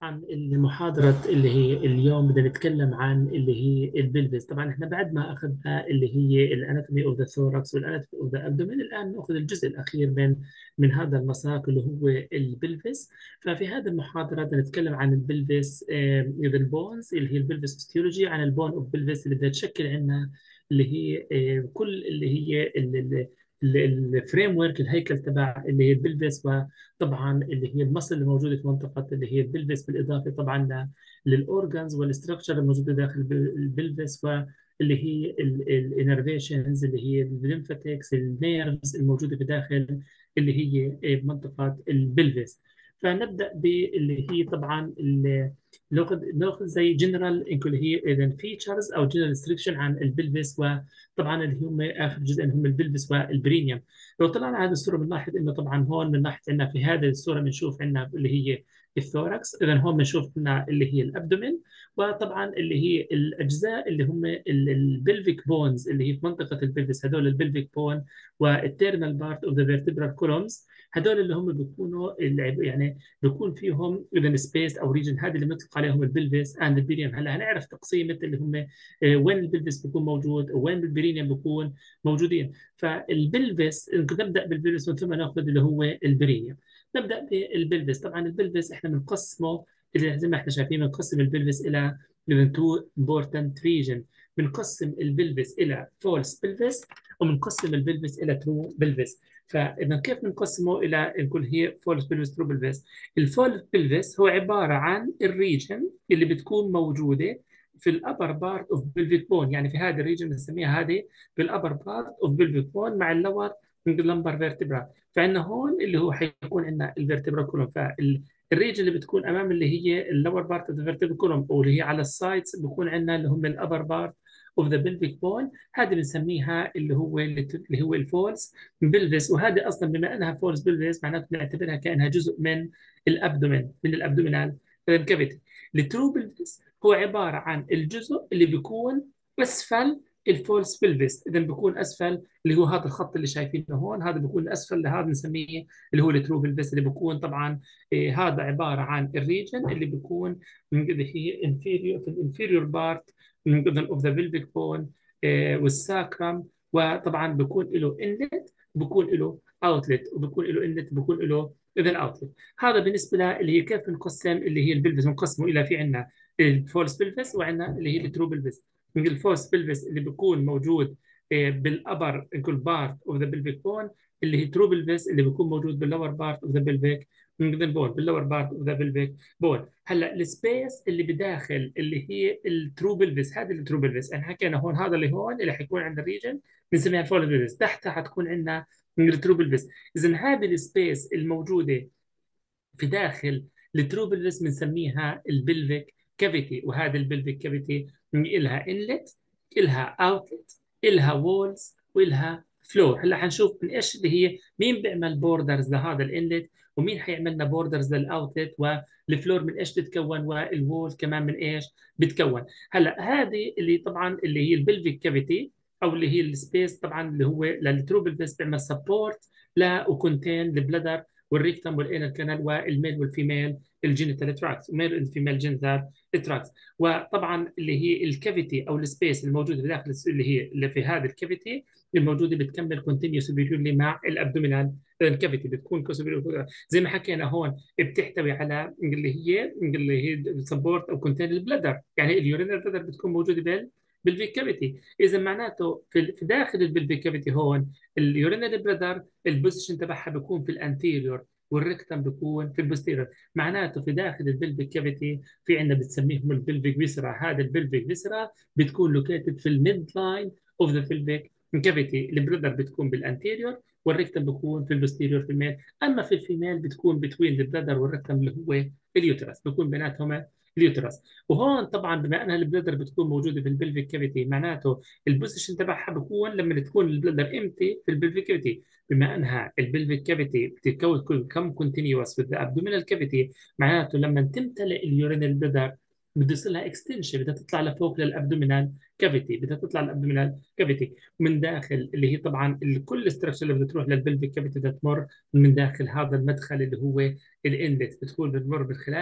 طبعا المحاضرة اللي هي اليوم بدنا نتكلم عن اللي هي البلفس. طبعا احنا بعد ما اخذنا اللي هي الاناتومي اوف ذا ثوركس والاناتومي اوف ذا ابدومين، الان ناخذ الجزء الاخير من هذا المساق اللي هو البلفس. ففي هذه المحاضرة بدنا نتكلم عن البلفس، البونز اللي هي البلفس هيستولوجي، عن البون اوف بلفس اللي بدها تشكل عنا اللي هي كل اللي هي الفريم ورك، الهيكل تبع اللي هي البلفس، طبعا اللي هي المصل الموجوده في منطقه اللي هي البلفس، بالاضافه طبعا للاورجنز والاستراكشر الموجوده داخل البلفس، واللي هي الانرفيشنز اللي هي الليمفاتكس النيرفز الموجوده في داخل اللي هي منطقه البلفس. فنبدا باللي هي طبعا ناخذ زي جنرال اللي هي اذا فيتشرز او جنرال ديسكريبشن عن البلفس، وطبعا اللي هم اخر جزء هم البلفس والبرينيوم. لو طلعنا على هذه الصورة بنلاحظ انه طبعا هون من ناحية عندنا في هذه الصورة بنشوف عندنا اللي هي الثوركس، اذا هون بنشوف عندنا اللي هي الابدومين، وطبعا اللي هي الاجزاء اللي هم البلفيك بونز اللي هي في منطقة البلفس، هذول البلفيك بون والتيرنال بارت اوف ذا فيرتبرال كولومز، هذول اللي هم بيكونوا يعني بيكون فيهم اذا سبيس او ريجن، هذه اللي بنطلق عليهم البلفس اند البرينيوم. هلا هنعرف تقسيمة اللي هم وين البلفس بيكون موجود وين البرينيوم بيكون موجودين. فالبلفس نبدا بالبلفس ومن ثم ناخذ اللي هو البرينيوم. نبدا بالبلفس. طبعا البلفس احنا بنقسمه، اللي زي ما احنا شايفين بنقسم البلفس الى تو امبورتنت ريجن. بنقسم البلفس الى فولس بلفس، وبنقسم البلفس الى ترو بلفس. فاذا كيف بنقسمه الى نقول هي فولس بلفس ترو بلفس؟ الفولس بلفس هو عباره عن الريجن اللي بتكون موجوده في الابر بارت اوف بلفيك بون، يعني في هذه الريجن بنسميها هذه بالابر بارت اوف بلفيك بون مع اللور لمبر فيرتبرا. فعندنا هون اللي هو حيكون عندنا الفيرتبرا كولوم، فالريجن اللي بتكون امام اللي هي اللور بارت اوف ذا فيرتبرا كولوم، واللي هي على السايدز بكون عندنا اللي هم الابر بارت اوف ذا بلفيك بون، هذه بنسميها اللي هو الفولس بلفس. وهذه اصلا بما انها فولس بلفس معناته بنعتبرها كانها جزء من الابدومين، من الابدومينال كافيتي. الترو بلفس هو عباره عن الجزء اللي بيكون اسفل الفولس بلفس، اذا بيكون اسفل اللي هو هذا الخط اللي شايفينه هون، هذا بيكون اسفل لهذا بنسميه اللي هو الترو بلفس، اللي بيكون طبعا هذا عباره عن الريجن اللي بيكون اللي هي انفيريور في الانفيريور بارت من قبل اوف ذا بلفيك بون والساكرم. وطبعا بيكون له انلت، بيكون له اوتلت، وبيكون له انلت، بيكون له اذا اوتلت. هذا بالنسبه لها اللي هي كيف بنقسم اللي هي البلفس. بنقسمه الى في عندنا الفولس بلفس وعندنا اللي هي الترو بلفس. من الفولس بلفس اللي بيكون موجود بالابر كل بارت اوف ذا بلفيك بون، اللي هي ترو بلفس اللي بيكون موجود باللور بارت اوف ذا بلفيك من بون، باللور بارت اوف ذا بلفيك بون. هلا السبيس اللي بداخل اللي هي الترو بلفس، هذا الترو بلفس احنا حكينا هون، هذا اللي هون اللي حيكون عند الريجن بنسميها الفولس بلفس، تحتها حتكون عندنا من الترو بلفس. اذا هذه السبيس الموجوده في داخل التروبلس بنسميها البلفيك كافيتي. وهذا البلفيك كافيتي لها انلت، لها اوتلت، لها وولز، ولها فلور. هلا حنشوف من ايش اللي هي مين بيعمل بوردرز لهذا الانلت، ومين حيعمل لنا بوردرز للاوتلت، والفلور من ايش بتتكون، والوول كمان من ايش بتكون. هلا هذه اللي طبعا اللي هي البلفيك كافيتي او اللي هي السبيس، طبعا اللي هو للتروبلس بيعمل سبورت لا وكونتين البلدر والريكتم والانال كانال والميل والفيميل الجينيتال تراكس، الميل والفيميل جينيتال تراكس. وطبعا اللي هي الكافيتي او السبيس الموجوده في داخل اللي هي اللي في هذه الكافيتي الموجوده بتكمل كونتينيو سوبيريورلي مع الابدومينال الكافيتي، بتكون زي ما حكينا هون بتحتوي على اللي هي سبورت او كونتين البلدر، يعني اليورينال بلدر بتكون موجوده بالفيك كافيتي. اذا معناته في داخل البلفيك كافيتي هون اليورينال بلدر البوزيشن تبعها بيكون في الانتيريور، والريكتم بيكون في البوستيريور. معناته في داخل البلفيك كافيتي في عندنا بتسميهم البلفيك فيسرا. هذا البلفيك فيسرا بتكون لوكيتد في الميد لاين اوف ذا بلفيك كافيتي. البريدر بتكون بالانتيريور، والريكتم بيكون في البوستيريور في الميل. اما في الفيميل بتكون بتوين البريدر والريكتم اللي هو اليوترس، بيكون بيناتهم اليوترس. وهون طبعا بما انها البلدر بتكون موجوده في البلفيك كافيتي، معناته البوزيشن تبعها بيكون لما تكون البلدر امتي في البلفيك كافيتي. بما انها البلفيك كافيتي بتتكون كم كونتينيوس with the abdominal cavity، معناته لما تمتلئ اليورينال بلدر بده يصير لها اكستنشن، بدها تطلع لفوق للابدومينال كافيتي، بدها تطلع للابدومينال كافيتي من داخل اللي هي طبعا كل الاستراكشر اللي بدها تروح للبلفيك كافيتي بدها تمر من داخل هذا المدخل اللي هو الانلت، بتكون بتمر من خلال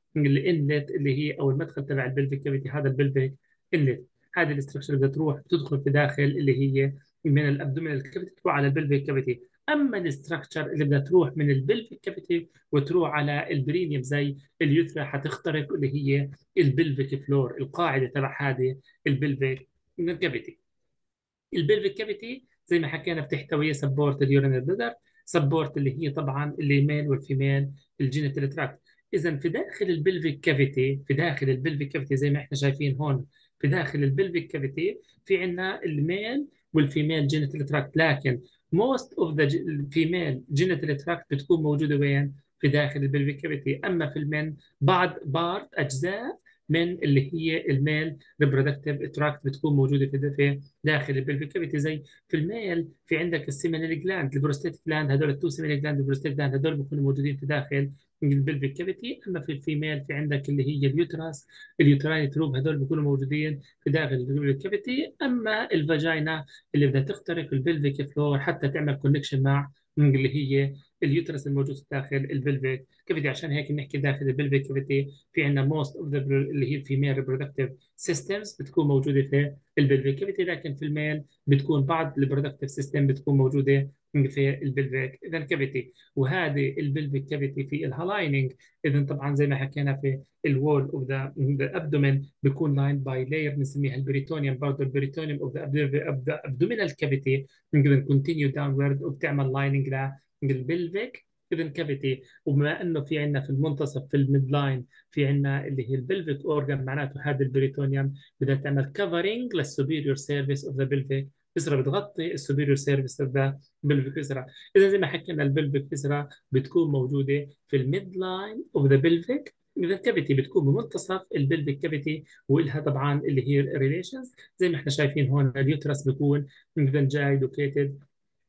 الانلت اللي هي او المدخل تبع البلفيك كافيتي، هذا البلفيك انلت. هذه الاستراكشر بدها تروح تدخل في داخل اللي هي من الابدومينال كافيتي تروح على البلفيك كافيتي. اما الاستراكشر اللي بدها تروح من البلفيك كافيتي وتروح على البرينيوم زي اليوثرا حتخترق اللي هي البلفيك فلور، القاعده تبع هذه البلفيك كافيتي. البلفيك كافيتي زي ما حكينا بتحتوي سبورت اليورينال بلادر، سبورت اللي هي طبعا الميل والفيميل الجينيتال تراكت. اذا في داخل البلفيك كافيتي، في داخل البلفيك كافيتي زي ما احنا شايفين هون، في داخل البلفيك كافيتي في عندنا الميل والفيميل جينيتال تراكت، لكن موست اوف ذا الفيميل جينيتال تراكت بتكون موجوده وين؟ في داخل البلفيك كافيتي. اما في المن بعض بارت اجزاء من اللي هي الميل ريبرودكتيف تراكت بتكون موجوده في داخل البلفيك كافيتي. زي في الميل في عندك السيمينال جلاند، البروستات جلاند، هذول التو سيمينال جلاند البروستات جلاند هذول بيكونوا موجودين في داخل البلفيك كافيتي. اما في الفيميل في عندك اللي هي اليوتراس، اليوتراين تروب، هذول بيكونوا موجودين في داخل البلفيك كافيتي. اما الفاجينا اللي بدها تخترق البلفيك فلور حتى تعمل كونكشن مع اللي هي اليوترس الموجود داخل البلفيك كافيتي. عشان هيك بنحكي داخل البلفيك كافيتي في عندنا موست اوف ذا اللي هي الفيميل ريبرودكتيف سيستمز بتكون موجوده في البلفيك كافيتي، لكن في الميل بتكون بعض البرودكتيف سيستم بتكون موجوده في البلفيك اذا كافيتي. وهذه البلفيك كافيتي في الهالايننج، اذا طبعا زي ما حكينا في الوول اوف ذا ابدومين بيكون لاين باي لاير بنسميها البريتونيوم، برضه البريتونيوم اوف ذا ابدومينال كافيتي بنقدر كونتينيو داونورد وبتعمل لايننج للبلفيك اذا كافيتي. وبما انه في عندنا في المنتصف في الميد لاين في عندنا اللي هي البلفيك اورجان، معناته هذا البريتونيوم بدها تعمل كفرنج للسوبيريور سيرفيس اوف ذا بلفيك فيسرا، بتغطي السوبيريور سيرفيس اوف ذا بلفيك فيسرا. اذا زي ما حكينا البلفيك فيسرا بتكون موجوده في الميد لاين اوف ذا بلفيك اذا كافيتي، بتكون بمنتصف البلفيك كافيتي، والها طبعا اللي هي ريليشنز زي ما احنا شايفين هون. اليوترس بيكون اذا جاي لوكيتد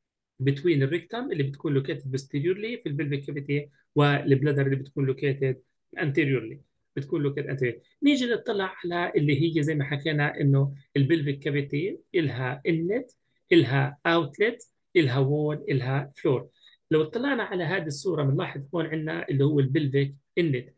بتوين الريكتم اللي بتكون لوكيتد posteriorly في البلفيك كافيتي، والبلادر اللي بتكون لوكيتد anteriorly، بتكون لوكيتد anteriorly. نيجي نطلع على اللي هي زي ما حكينا انه البلفيك كافيتي الها انلت، الها اوتلت، الها وول، الها فلور. لو اطلعنا على هذه الصوره بنلاحظ هون عندنا اللي هو البلفيك انلت.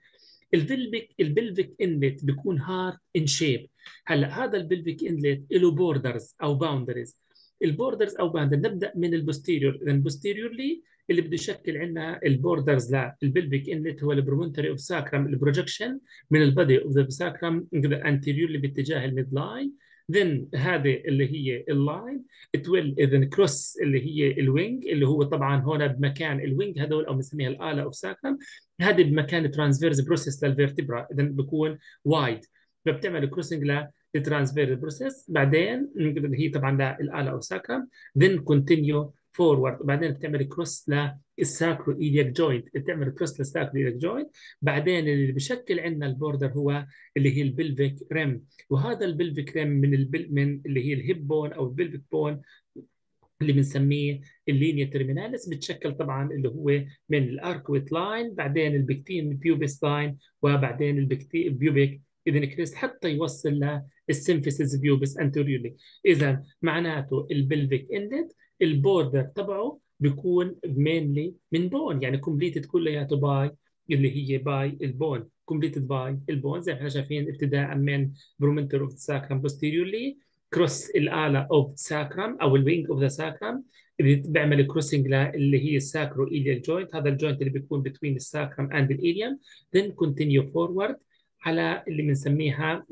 البلفيك انلت بيكون هارد ان شيب. هلا هذا البلفيك انلت له بوردرز او باوندريز. البوردرز او باوندر نبدا من البوستيريور، اذا البوستيريورلي اللي بده يشكل عندنا البوردرز للبلفيك انلت هو البرومونتري اوف ساكرم، البروجكشن من البادي اوف ذا ساكرم انتيريورلي باتجاه الميد لاين. ذن هذه اللي هي اللاين تول اذا كروس اللي هي الوينج، اللي هو طبعا هنا بمكان الوينج هذول او بنسميها الاله اوف ساكرم، هذه بمكان ترانسفيرز بروسيس للفيرتبرا، اذا بكون وايد، فبتعمل كروسنج للترانسفيرز بروسيس. بعدين هي طبعا للاله او ساكرم، ذن كونتينيو فورورد، بعدين بتعمل كروس للساكرو ايلياك جوينت، بتعمل كروس للساكرو ايلياك جوينت. بعدين اللي بشكل عندنا البوردر هو اللي هي البلفيك ريم، وهذا البلفيك ريم من اللي هي الهيب بون او البلفيك بون اللي بنسميه اللينيا ترميناليس، بتشكل طبعا اللي هو من الاركويت لاين، بعدين البكتين بيوبس لاين، وبعدين البكتين بيوبيك اذا كريست حتى يوصل للسيمفيسيس بيوبس انتيريورلي. اذا معناته البلفيك اندد البوردر تبعه بيكون مينلي من بون، يعني كومبليتد كلياته باي اللي هي باي البون، كومبليتد باي البون زي ما احنا شايفين ابتداء من برومنتر اوف ساكرم بوستيريورلي كروس الاله اوف ساكرم او الوينج اوف ذا ساكرم، اللي بيعمل كروسنج اللي هي الساكرو ايليال جوينت، هذا الجوينت اللي بيكون بين الساكرم اند الايليوم. ذن كونتينيو فورورد على اللي بنسميها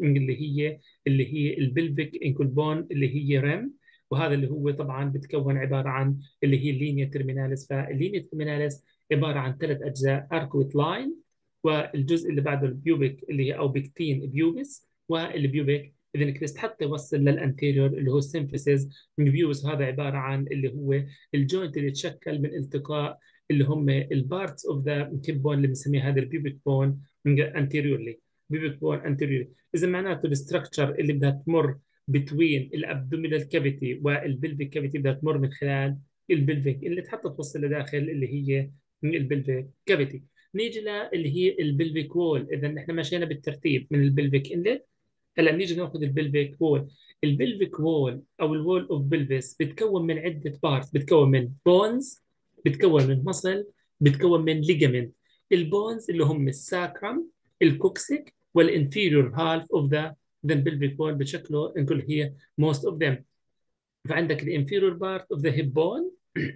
اللي هي البلفيك انكل بون اللي هي ريم، وهذا اللي هو طبعا بتكون عباره عن اللي هي اللينيا ترميناليس. فاللينيا ترميناليس عباره عن ثلاث اجزاء، اركويت لاين، والجزء اللي بعده البيوبيك اللي هي او بيكتين بيوبس، والبيوبيك اذا كريست حتى يوصل للانتيريور اللي هو السيمفيسيس بيوبس. هذا عباره عن اللي هو الجوينت اللي يتشكل من التقاء اللي هم البارتس اوف ذا كيب اللي بنسميه هذا البيوبيك بون انتيريورلي، بيوبيك بون انتيريورلي. اذا معناته الاستراكشر اللي بدها تمر بتوين الابدومينال كافيتي والبلفيك كافيتي بدها تمر من خلال البلفيك اللي حتى توصل لداخل اللي هي البلفيك كافيتي. نيجي اللي هي البلفيك وول، اذا نحن مشينا بالترتيب من البلفيك انلت. هلا بنيجي ناخذ البلفيك وول. البلفيك وول او الوول اوف بلفيس بتكون من عده بارت، بتكون من بونز، بتكون من مصل، بتكون من ليجامنت. البونز اللي هم الساكرم الكوكسيك والانفيريور هالف اوف ذا pelvic bone بشكله انكل هي most of them. فعندك الانفيريور بارت اوف ذا هيب بون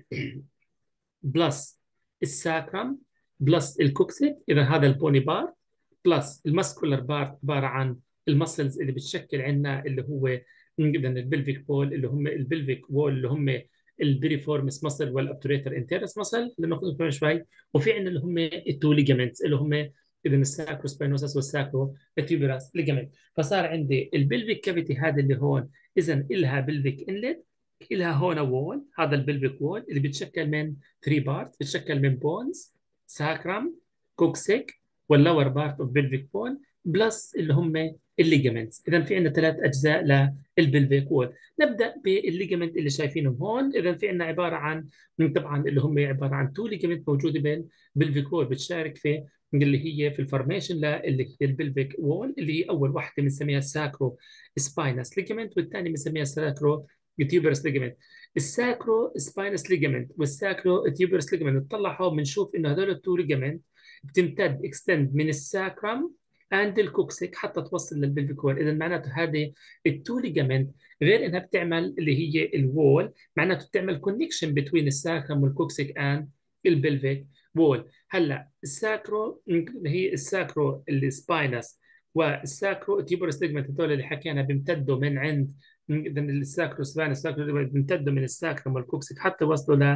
بلس الساكرم بلس الكوكسيك، اذا هذا البوني بارت، بلس المسكولار بارت عباره عن المسلز اللي بتشكل عندنا اللي هو اذا البلفيك بول اللي هم البلفيك وول اللي هم البريفورمس مسل والابتوريتر انتيرس مسل اللي ناخذ كمان شوي، وفي عندنا اللي هم التو ليجامنتس اللي هم اذا الساكرو سباينوسس والساكرو تيوبراس ليجامنت. فصار عندي البلفيك كافيتي هذا اللي هون اذا الها بلفيك انلت، الها هون وول، هذا البلفيك وول اللي بتشكل من 3 بارت، بتشكل من بونز، ساكرم، كوكسيك، واللور بارت اوف بلفيك بون، بلس اللي هم الليجمنتس. اذا في عندنا 3 اجزاء للبلفيك وول. نبدا بالليجمنت اللي شايفينهم هون. اذا في عندنا عباره عن طبعا اللي هم عباره عن 2 ليجمنت موجوده بالبلفيك وول بتشارك في اللي هي في الفورميشن اللي هي البلفيك وول، اللي هي اول واحده بنسميها ساكرو سباينس ليجمنت، والثانيه بنسميها ساكرو تيوبرس ليجمنت. الساكرو سباينس ليجمنت والساكرو تيوبرس ليجمنت نطلعهم بنشوف انه هذول التو ليجمنت بتمتد اكستند من الساكرم عند الكوكسيك حتى توصل للبلفيك وول. اذا معناته هذه التو ليجمنت غير انها بتعمل اللي هي الوول، معناته بتعمل كونكشن بين الساكرم والكوكسيك اند البلفيك وول. هلا الساكرو اللي هي الساكرو السباينس والساكرو تيوبرس ليجمنت هذول اللي حكينا بيمتدوا من عند اذا الساكرو سباينس الساكرو بيمتدوا من الساكرم والكوكسيك حتى وصلوا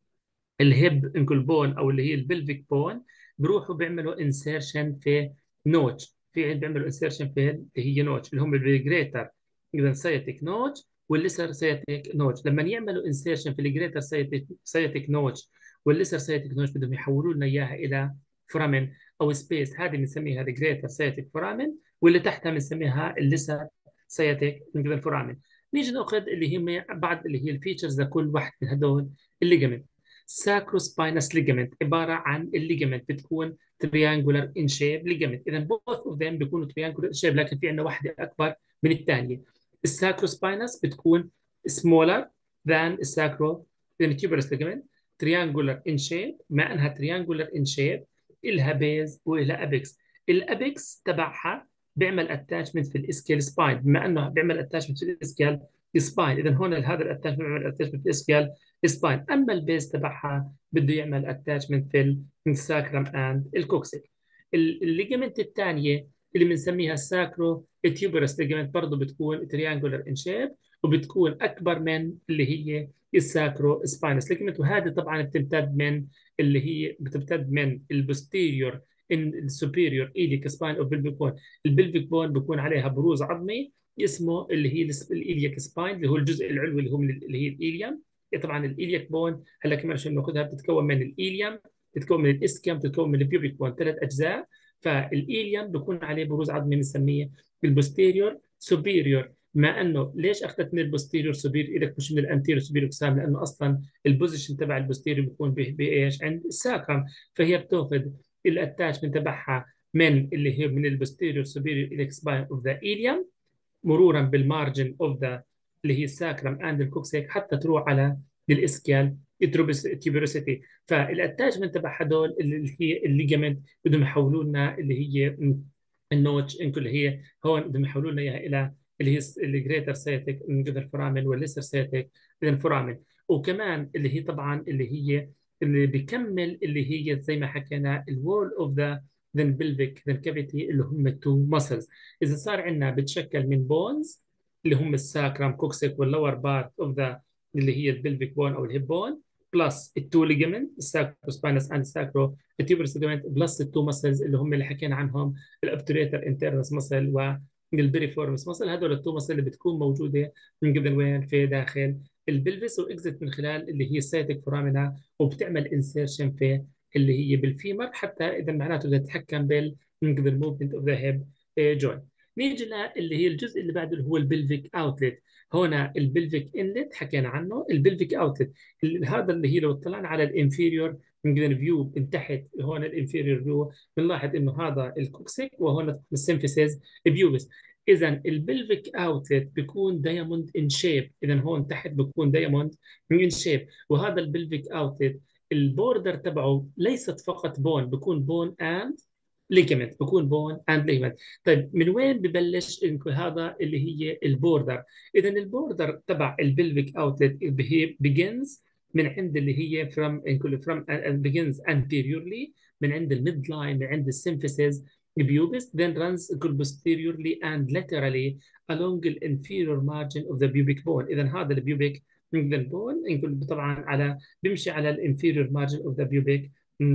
الهيب انكل بون او اللي هي البلفيك بون، بروحوا بيعملوا انسيرشن في نوتش، بيعملوا انسيرشن في اللي هي نوتش اللي هم الجريتر اذا سياتيك نوتش والليسر سياتيك نوتش. لما يعملوا انسيرشن في الجريتر سياتيك نوتش والليسر سياتيك نوتش بدهم يحولوا لنا اياها الى فرامن او سبيس، هذه بنسميها الجريتر سياتيك فرامن، واللي تحتها بنسميها الليسر سياتيك فرامن. نيجي ناخذ اللي هم بعض اللي هي الفيتشرز لكل واحد من هدول الليجمنت. ساكروسباينس ليجامنت عباره عن الليجامنت بتكون تريانجولار ان شيب ليجامنت. اذا بوث اوف ذيم بيكونوا تريانجولار ان شيب، لكن في عندنا واحده اكبر من الثانيه. الساكروسباينس بتكون سمولر ذان الساكرو تيوبرس ليجامنت، تريانجولار ان شيب. مع انها تريانجولار ان شيب الها بيز والها ابيكس. الابيكس تبعها بيعمل اتاتشمنت في الاسكيال سباين، بما انه بيعمل اتاتشمنت في الاسكيال سباين اذا هون هذا الاتاتشمنت بيعمل اتاتشمنت في الاسكيال سباين. اما البيز تبعها بده يعمل اتاتشمنت في الساكرم اند الكوكسيك. الليجمنت الثانيه اللي بنسميها الساكرو تيوبرس ليجمنت برضه بتكون تريانجولار ان شيب وبتكون اكبر من اللي هي الساكرو سباينس ليجمنت، وهذه طبعا بتمتد من اللي هي بتمتد من البوستيريور ان السوبيريور ايليك سباين اوف بلفيك بون. البلفيك بون بيكون عليها بروز عظمي اسمه اللي هي الايليك سباين اللي هو الجزء العلوي اللي هو من اللي هي الايليوم. طبعا الايلياك بون هلا كمان عشان ناخذها بتتكون من الايليوم، بتتكون من الاسكيوم، بتتكون من البيوبيك بون، 3 اجزاء. فالايليوم بيكون عليه بروز عظمي بنسميه البوستيريور سوبيريور. مع انه ليش اخذت من البوستيريور سوبيريور لك مش من الانتيريور سوبيريور سام؟ لانه اصلا البوزيشن تبع البوستيريور بيكون بايش؟ عند الساكرم، فهي بتاخذ الاتاشمنت تبعها من اللي هي من البوستيريور سوبيريور اليك سباين اوف ذا ايليوم مرورا بالمارجن اوف ذا اللي هي الساكرم اند الكوكسيك حتى تروح على الاسكيال تيوبروسيتي. فالاتاشمنت تبع هدول اللي هي الليجمنت بدهم يحولوا لنا اللي هي النوتش انكو اللي هي هون بدهم يحولوا لنا اياها الى اللي هي الجريتر سيتك من الفورامين والليسر سيتك من الفورامين. وكمان اللي هي طبعا اللي هي اللي بيكمل اللي هي زي ما حكينا الوول اوف ذا then pelvic then cavity اللي هم التو muscles. اذا صار عندنا بتشكل من بونز اللي هم الساكرام كوكسيك واللور بارت اوف ذا اللي هي البلفيك بون او الهيب بون، بلس التو ليجمنت الساكرو سباينس اند الساكرو تيبرس ليجمنت، بلس التو مسلز اللي هم اللي حكينا عنهم الابتوريتر انترنس مسل والبريفورمس مسل. هدول التو مسل اللي بتكون موجوده من قبل وين؟ في داخل البلفس، واكزت من خلال اللي هي السيتك فورامينا، وبتعمل انسيرشن في اللي هي بالفيمر حتى اذا معناته بدها تتحكم من قبل موفمنت اوف ذا هيب جوينت. نيجي اللي هي الجزء اللي بعده اللي هو البلفيك اوتلت. هنا البلفيك انلت حكينا عنه، البلفيك اوتلت هذا اللي هي لو اطلعنا على الانفيريور من قبل فيو من تحت، هون الانفيريور فيو بنلاحظ انه هذا الكوكسيك وهون السيمفيسيس بيوبس. اذا البلفيك اوتلت بيكون دايموند ان شيب، اذا هون تحت بيكون دايموند ان شيب. وهذا البلفيك اوتلت البوردر تبعه ليست فقط بون، بيكون بون اند ليجمنت، بكون بون اند ليجمنت. طيب من وين ببلش هذا اللي هي البوردر؟ اذا البوردر تبع البلفيك اوتلت هي بيجنز من عند اللي هي from begins anteriorly، من عند الميد لاين، من عند السيمفيسز pubis, then runs posteriorly and laterally along the inferior margin of the pubic bone. اذا هذا البيوبيك بون طبعا على بيمشي على الانفيريور مارجن اوف ذا بيوبيك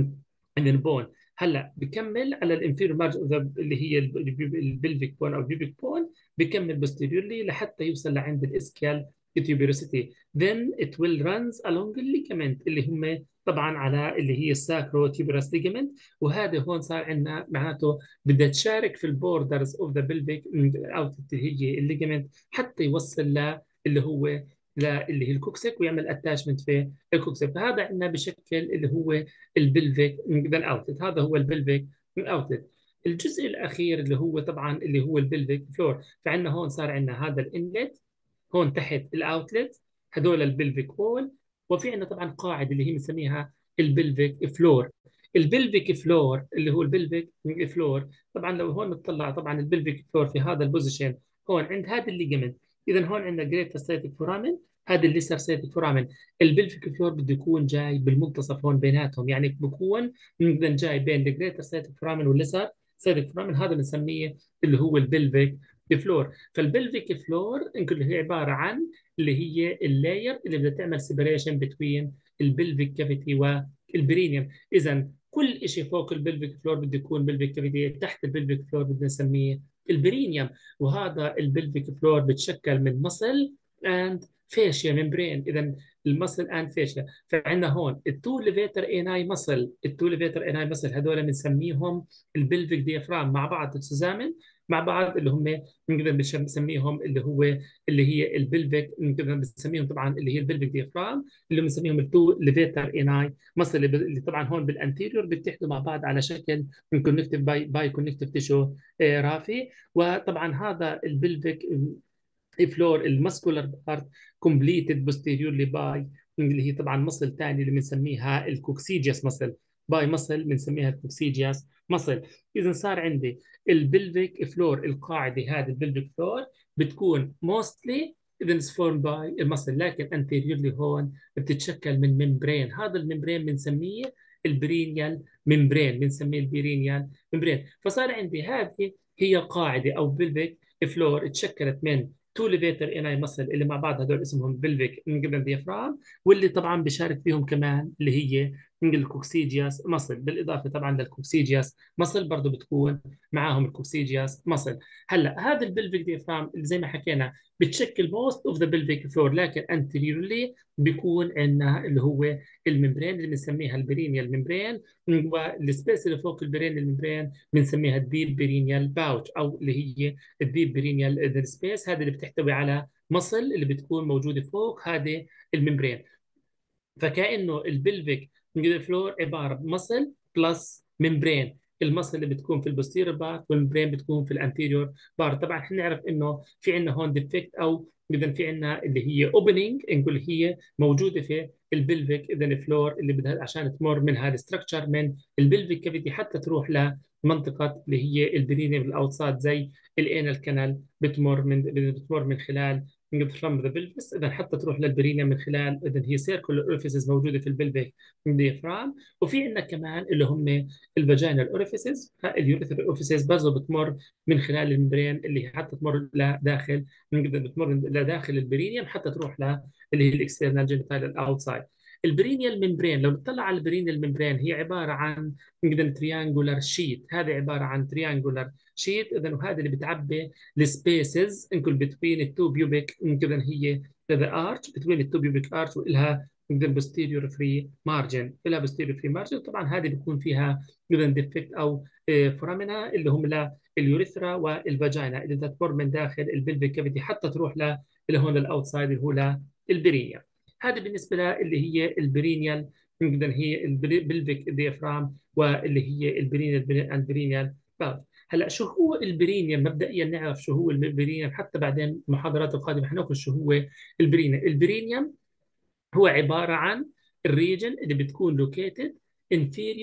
بون. هلا بكمل على الانفيريور مارجن اللي هي البلفيك بون او البيبك بون، بكمل بوستيريورلي لحتى يوصل لعند الاسكيال tuberosity. Then it will runs along الليجمنت اللي هم طبعا على اللي هي الساكرو تيبرس ليجمنت. وهذا هون صار عندنا معناته بدها تشارك في البوردرز اوف ذا بلفيك او هي الليجمنت حتى يوصل ل اللي هو اللي هي الكوكسيك ويعمل اتاشمنت في الكوكسيك. فهذا عندنا بشكل اللي هو البلفيك اوتلت. هذا هو البلفيك اوتلت. الجزء الاخير اللي هو طبعا اللي هو البلفيك فلور. فعندنا هون صار عندنا هذا الانلت، هون تحت الاوتلت، هدول البلفيك وول، وفي عندنا طبعا قاعده اللي هي بنسميها البلفيك فلور. البلفيك فلور اللي هو البلفيك فلور طبعا لو هون نطلع طبعا البلفيك فلور في هذا البوزيشن هون عند هذا الليجمنت. اذا هون عندنا جريتر سايتك فورامين، هذا الليسر سايتك فورامين. البلفيك فلور بده يكون جاي بالمنتصف هون بيناتهم، يعني بكون مثلا جاي بين الجريتر سايتك فورامين والليسر سايتك فورامين، هذا بنسميه اللي هو البلفيك فلور. فالبلفيك فلور يمكن هي عباره عن اللي هي اللاير اللي بدها تعمل سيبريشن بين البلفيك كافيتي والبرينيوم. اذا كل شيء فوق البلفيك فلور بده يكون بلفيك كافيتي، تحت البلفيك فلور بدنا نسميه البرينيوم. وهذا البلفيك فلور بتشكل من مصل اند فاشيا ممبرين. اذا المصل اند فاشيا. فعندنا هون التو ليفيتر اناي مصل، التو ليفيتر اناي مصل هذول بنسميهم البلفيك ديافرام مع بعض تتزامن مع بعض، اللي هم بنقدر بنسميهم اللي هو اللي هي البلفيك، بنقدر بنسميهم طبعا اللي هي البلفيك ديافرام، اللي بنسميهم التو ليفيتر اناي مصل اللي طبعا هون بالانتيريور بيتحدوا مع بعض على شكل من كونكتيف باي كونكتيف تيشو رافي. وطبعا هذا البلفيك فلور الماسكولار بارت كومبليتد بوستيريورلي باي اللي هي طبعا مصل ثاني اللي بنسميها الكوكسيجياس مصل، باي مصل بنسميها الكوكسيجياس مصل. اذا صار عندي البلفيك فلور، القاعده هذه البلفيك فلور بتكون موستلي اذا فورم باي المصل، لكن انتيريورلي هون بتتشكل من ممبرين. هذا الممبرين بنسميه البرينيال ممبرين، بنسميه البرينيال ممبرين. فصار عندي هذه هي قاعده او بلفيك فلور تشكلت من تو ليفيتر اناي ماسل اللي مع بعض هدول اسمهم بلفيك من قبل الديافرام، واللي طبعا بيشارك فيهم كمان اللي هي من الكوكسيجياس ماسل، بالاضافه طبعا للكوكسيجياس ماسل برضه بتكون معاهم الكوكسيجياس ماسل. هلا هذا البلفيك ديافرام اللي زي ما حكينا بتشكل موست اوف ذا بلفيك فلور، لكن انتيريورلي بيكون عندنا اللي هو الممبرين اللي بنسميها البرينيال ممبرين، والسبيس اللي فوق البرينيال ممبرين بنسميها الديب برينيال باوتش او اللي هي الديب برينيال سبيس. هذه اللي بتحتوي على مصل اللي بتكون موجوده فوق هذه الممبرين. فكأنه البلفيك فلور عباره عن مصل بلس ممبرين. المصل اللي بتكون في البوستيريور بارت والممبرين بتكون في الانتيريور بارت. طبعا احنا نعرف انه في عندنا هون ديفكت او اذا في عندنا اللي هي اوبننج نقول هي موجوده في البلفيك اذا الفلور اللي بدها عشان تمر من هذا الستركشر من البلفيك كافيتي حتى تروح لمنطقه اللي هي البرينيوم الاوتسايد زي الانال كانال، بتمر من خلال from the pelvis اذا حتى تروح للبرينيا من خلال اذا هي سيركل اوريفيسز موجوده في البلفيك ديافرام. وفي عندنا كمان اللي هم الفاجينال اوريفيسز، اليوريثرال اوريفيسز برضه بتمر من خلال الممبرين اللي هي حتى تمر لداخل، بتمر لداخل البرينيوم حتى تروح اللي هي الاكسترنال جينيتال الاوتسايد. البرينيال ممبرين لو نطلع على البرينيال ممبرين هي عباره عن نقدر تريانجولار شيت، هذه عباره عن تريانجولار شيت اذا، وهذا اللي بتعبي السبيسز انكل بتوين التو بيوبيك يمكن هي ذا ارش بتوين التو بيوبيك ارش، والها نقدر بوستيريور فري مارجن، لها بوستيريور فري مارجن. طبعا هذه بيكون فيها اذا ديفكت او فورامينا اللي هم لا اليوريثرا والفاجينا اللي تمر من داخل البلفيك كافيتي حتى تروح اللي هون الاوتسايد اللي هو للبرينيا. هذه بالنسبه لها اللي هي البرينيال، نقدر هي البلفيك ديافرام واللي هي البرينيال بالف. هلا شو هو البرينيوم؟ مبدئيا نعرف شو هو البرينيوم حتى بعدين المحاضرات القادمه حناخذ شو هو البرينيوم. هو عباره عن الريجن اللي بتكون لوكيتد inferior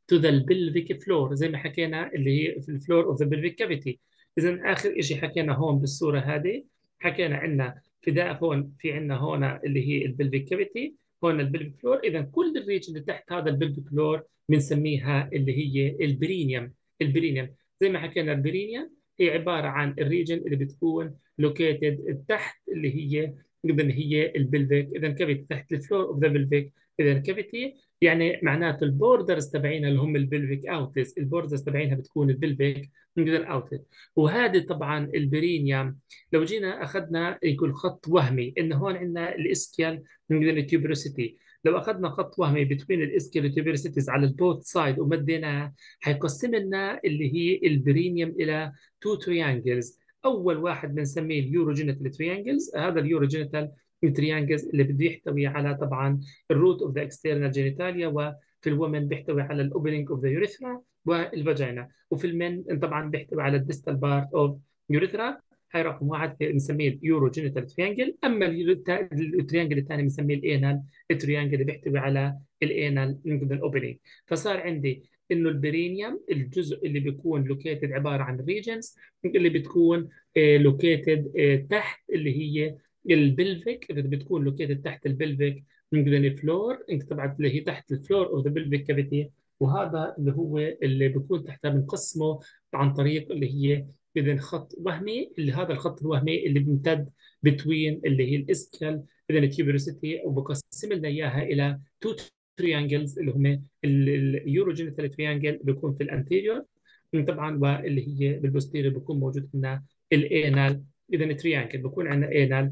to the pelvic floor زي ما حكينا اللي هي في الفلور of the pelvic cavity. إذا آخر شيء حكينا هون بالصورة هذه، حكينا عندنا فداء هون، في عندنا هون اللي هي البلفيك كافيتي، هون البلفيك فلور. إذا كل الريج اللي تحت هذا البلفيك فلور بنسميها اللي هي البرينيوم. البرينيوم زي ما حكينا، البرينيوم هي عبارة عن الريجن اللي بتكون لوكيتد تحت اللي هي، إذا هي البلفيك، إذا كافيتي تحت الفلور أوف ذا بلفيك، إذا كافيتي يعني معناته البوردرز تبعينها اللي هم البلفيك اوتلز، البوردرز تبعينها بتكون البلفيك اوتلت. وهذه طبعا البرينيوم لو جينا اخذنا يقول خط وهمي، انه هون عندنا الاسكيال نقدر التيوبروسيتي، لو اخذنا خط وهمي بين الاسكيال والتيوبروسيتيز على البوث سايد ومديناها، حيقسم لنا اللي هي البرينيوم الى تو تريانجلز. اول واحد بنسميه اليوروجينيتال تريانجلز، هذا اليوروجينيتال تريانجلز اللي بده يحتوي على طبعا الروت اوف ذا اكسترنال جينيتاليا، وفي الومن بيحتوي على الاوبننج اوف ذا يوريثرا والفاجينا، وفي المن طبعا بيحتوي على الديستال بارت اوف يوريثرا. هاي رقم واحد بنسميه اليورو جينيتال تريانجل. اما التريانجل الثاني بنسميه الانال تريانجل اللي بيحتوي على الانال اوبننج. فصار عندي انه البرينيوم الجزء اللي بيكون لوكيتد عباره عن ريجنز اللي بتكون لوكيتد تحت اللي هي البلفيك، اللي بتكون لوكيتد تحت البلفيك فلور، طبعا اللي هي تحت الفلور اوف ذا بلفيك كافيتي. وهذا اللي هو اللي بيكون تحتها بنقسمه عن طريق اللي هي إذا خط وهمي، اللي هذا الخط الوهمي اللي بيمتد بتوين اللي هي الاسكال إذا التيوبروسيتي، وبقسم لنا إياها إلى تو تريانجلز اللي هم اليوروجينيتال تريانجل بيكون في الانتيريور طبعا، واللي هي بالبوستيريور بيكون موجود لنا الانال. إذا تريانجل بيكون عندنا انال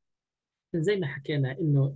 زي ما حكينا انه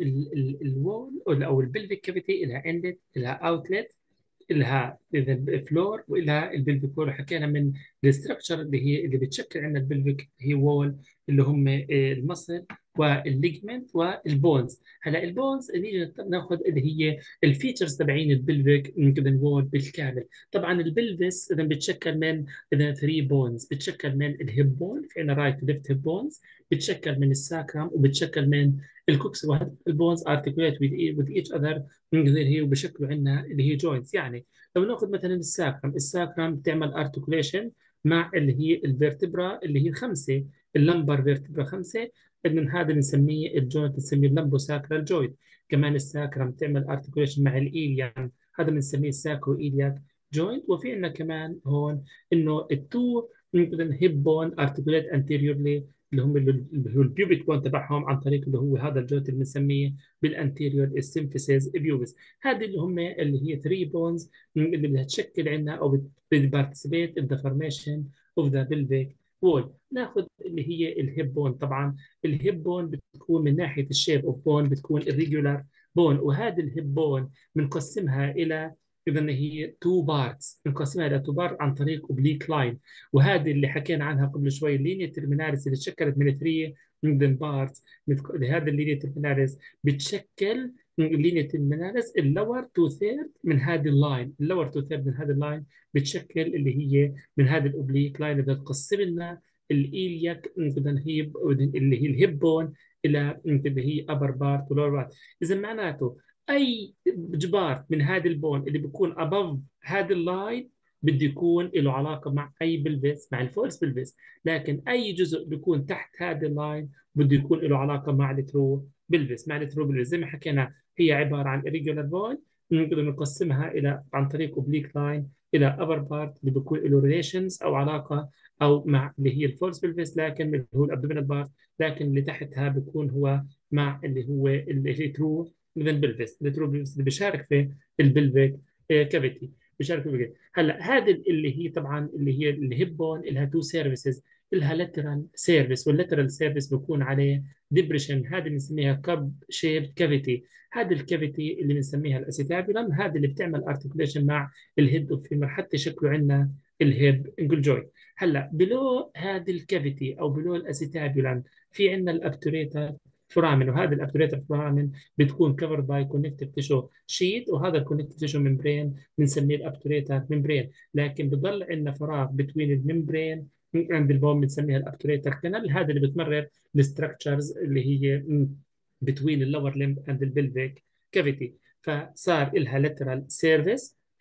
الوول او البلفيك كافيتي لها اندت، لها اوتلت، لها اذا فلور والها البلفيك وول. حكينا من الاستراكشر اللي هي اللي بتشكل عندنا البلفيك هي وول اللي هم المصل والليجمنت والبونز. هلا البونز نيجي ناخذ اللي هي الفيتشرز تبعين البلفيك كذا وول بالكامل. طبعا البلفس اذا بتشكل من اذا 3 بونز، بتشكل من الهيب بون، في عندنا رايت وليفت هيب بونز، بتشكل من الساكرم، وبتشكل من الكوكس. البونز ارتكوليت with each other من هي وبشكل عندنا اللي هي جوينتس. يعني لو ناخذ مثلا الساكرم، الساكرم بتعمل ارتكوليشن مع اللي هي الفيرتبرا اللي هي الخمسه، اللمبر فيرتبرا خمسه، من هذا بنسميه الجوينت بنسميه اللمبو ساكرال جوينت. كمان الساكرم تعمل ارتكوليشن مع الايليان، هذا بنسميه ساكرو ايلياك جوينت. وفي عندنا كمان هون انه التو مثلا هيب بون ارتكوليت انتيريورلي اللي هو البيوبيك بون تبعهم عن طريق اللي هو هذا الجوينت اللي بنسميه بالانتيريور السيمفيسيس بيوبس. هذه اللي هم اللي هي 3 بونز اللي بدها تشكل عندنا او بتبارتيسيبيت ان ذا فورميشن اوف ذا بلفيك وول. ناخذ اللي هي الهيب بون. طبعا الهيب بون بتكون من ناحيه الشيب اوف بون بتكون irregular بون، وهذه الهيب بون بنقسمها الى اذا هي تو بارتس، بنقسمها الى تو بارت عن طريق اوبليك لاين. وهذه اللي حكينا عنها قبل شوي اللينيا ترميناليس اللي تشكلت من 3 من بارتس. هذا اللينيا ترميناليس بتشكل لينيا المنارس اللور تو ثيرد من هذه اللاين، اللور تو ثيرد من هذه اللاين بتشكل اللي هي من هذا الاوبليك لاين اللي بتقسم لنا الايلياك مثلا هي اللي هي الهيب بون الى اللي هي ابر بارت ولور بارت. اذا معناته اي جبار من هذا البون اللي بيكون ابove هذا اللاين بده يكون له علاقه مع اي بلفس، مع الفورس بلفس. لكن اي جزء بيكون تحت هذا اللاين بده يكون له علاقه مع الترو بلفس، مع الترو بلفس. زي ما حكينا هي عباره عن irregular bone، نقدر نقسمها الى عن طريق oblique line الى upper part اللي بيكون له relations او علاقه او مع اللي هي الفورس بلفس، لكن اللي هو الابدومينال بارت، لكن اللي تحتها بيكون هو مع اللي هي ترو مثلا بلفس، الترو بلفس اللي بيشارك في البلفيك كافيتي، بيشارك في البلفيك. هلا هذه اللي هي طبعا اللي هي الهيب بون لها تو سيرفيسز، لها لاترال سيرفيس، واللاترال سيرفيس بيكون عليه ديبريشن، هذه بنسميها كاب شيب كافيتي. هذه الكافيتي اللي بنسميها الاسيتابيولم، هذه اللي بتعمل ارتكوليشن مع الهيد اوف فيمر حتى شكله عندنا الهيب انجل جوينت. هلا بلو هذه الكافيتي او بلو الاسيتابيولم في عندنا الابتوريتا فورامين، وهذا الابتوريتا فورامين بتكون كفر باي كونكتيف تيشو شيت، وهذا الكونكتيف تيشو ممبرين بنسميه الابتوريتا ممبرين. لكن بضل عندنا فراغ بين الممبرين عند البون بنسميها الابتوريتا كانال، هذا اللي بتمرر الستراكشرز اللي هي between اللور لمب اند البلفيك كافيتي. فصار لها lateral سيرفيس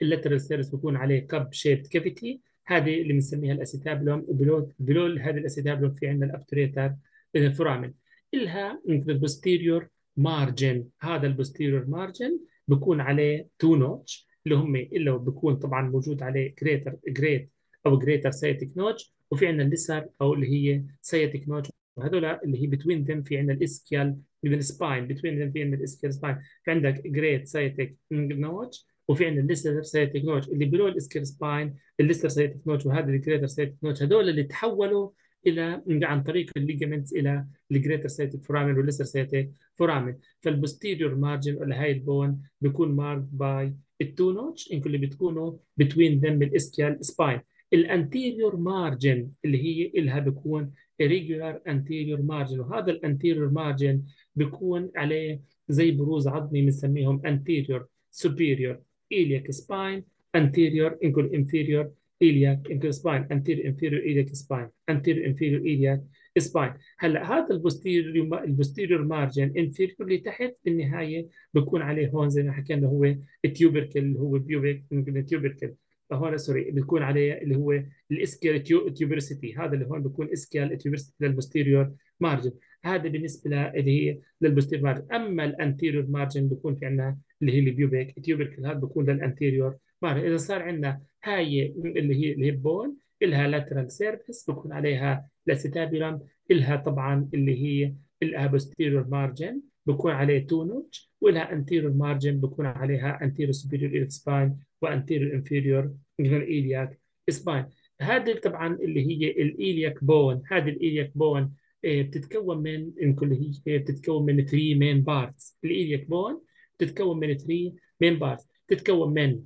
اللاترال سيرفس بيكون عليه كب شيبت كافيتي، هذه اللي بنسميها الاسيتابلوم. وبلو هذه الاسيتابلوم في عندنا الابتريتر الفورامين. إلها البوستيريور مارجن، هذا البوستيريور مارجن بيكون عليه تو نوتش اللي هم اللي بيكون طبعا موجود عليه جريت او جريتر سايتك نوتش، وفي عندنا الليسر او اللي هي سايتك نوتش، وهذول اللي هي بتوين ذم في عندنا الاسكيال من السباين، بتوين ذم في عندنا الاسكيال سباين. في عندك جريت سايتك نوتش، وفي عندنا الليسر سايتك نوتش اللي بلو الاسكيال سباين، الليسر سايتك نوتش وهذا الجريتر سايتك نوتش، هذول اللي تحولوا الى عن طريق الليجمنتس الى الجريتر سايتك فورامين والليسر سايتك فورامين. فالبوستيريور مارجن ولا هاي البون بيكون ماركد باي التو نوتش اللي بتكونوا بتوين ذم الاسكيال سباين. الانتيريور مارجن اللي هي إلها بيكون irregular anterior margin، وهذا الانتيريور مارجن بيكون عليه زي بروز عظمي بنسميهم anterior superior iliac spine، anterior inferior iliac spine، anterior inferior iliac spine، anterior inferior iliac spine. هلا هذا البوستيريور مارجن انفيريور اللي تحت بالنهايه بيكون عليه هون زي ما حكينا هو التيوبركل اللي هو بيوبك تيوبركل، هون سوري بيكون عليه اللي هو الاسكيال تيوبرسيتي، هذا اللي هون بيكون اسكيال تيوبرسيتي للبوستيريور مارجن. هذا بالنسبه اللي هي للبوستيريور مارجن. اما الانتيريور مارجن بيكون في عندنا اللي هي البيوبك تيوبركل، هذا بيكون للانتيريور مارجن. اذا صار عندنا هاي اللي هي بون إلها لاترال سيرفيس بكون عليها الاسيتابيولم، إلها طبعا اللي هي إلها posterior margin بكون عليه تو نوتش، وإلها anterior margin بكون عليها anterior superior iliac spine وanterior inferior iliac spine. هذه طبعا اللي هي الإيلياك بون. هذه الإيلياك بون بتتكون من اللي هي بتتكون من 3 main parts. الإيلياك بون بتتكون من 3 main parts، بتتكون من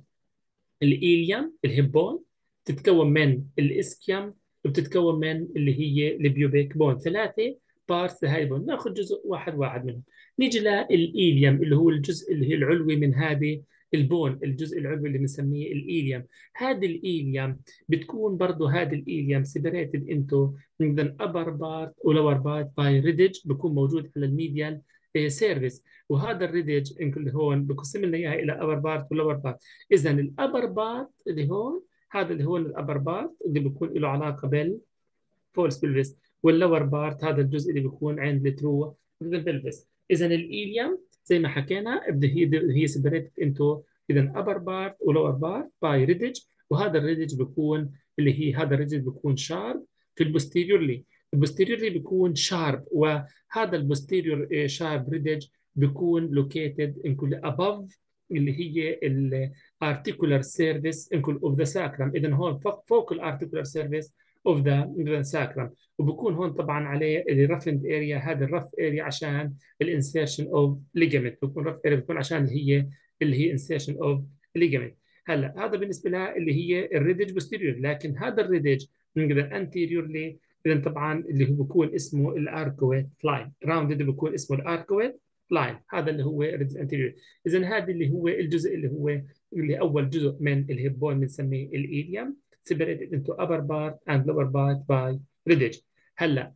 الإيليوم الهبون، بتتكون من الإسكيوم، وبتتكون من اللي هي البيوبيك بون. ثلاثة بارتس لهي البون، ناخذ جزء واحد واحد منهم. نيجي للإيليوم اللي هو الجزء اللي هي العلوي من هذه البون، الجزء العلوي اللي بنسميه الإيليوم. هذا الإيليوم بتكون برضه هذا الإيليوم سيبريتد انتو من upper part ولور part باي ريدج بكون موجود على الميديال سيرفيس. وهذا الريدج اللي هون بقسم لنا اياها الى upper part ولور part. اذا الابر بارت اللي هون، هذا اللي هون الابر بارت اللي بيكون له علاقه بالفولس بلفس، واللور بارت هذا الجزء اللي بيكون عند الترو بالبلفس. اذا الايليوم زي ما حكينا هي سيبريتد انتو اذا ابر بارت ولور بارت باي ريدج، وهذا الريدج بيكون اللي هي هذا الريدج بيكون شارب في البوستيريورلي. البوستيريورلي بيكون شارب، وهذا البوستيريور شارب ريدج بيكون لوكيتد ان كل above اللي هي articular surface of the sacrum. اذا هون فوق الارتيكولار سيرفيس of the sacrum، وبكون هون طبعا عليه الرفند اريا. هذا الرف اريا عشان الانسيرشن اوف ليجمنت، بكون رف اريا بكون عشان اللي هي انسيرشن اوف ليجمنت. هلا هذا بالنسبه لها اللي هي الريدج بوستيريور، لكن هذا الريدج بنقدر انتيريورلي اذا طبعا اللي هو بكون اسمه الاركويت لاين راوندد، بكون اسمه الاركويت لاين، هذا اللي هو الريدج انتيريور. اذا هذا اللي هو الجزء اللي اول جزء من الهبون بنسميه الايليوم separated into upper part and lower part by ridge. هلا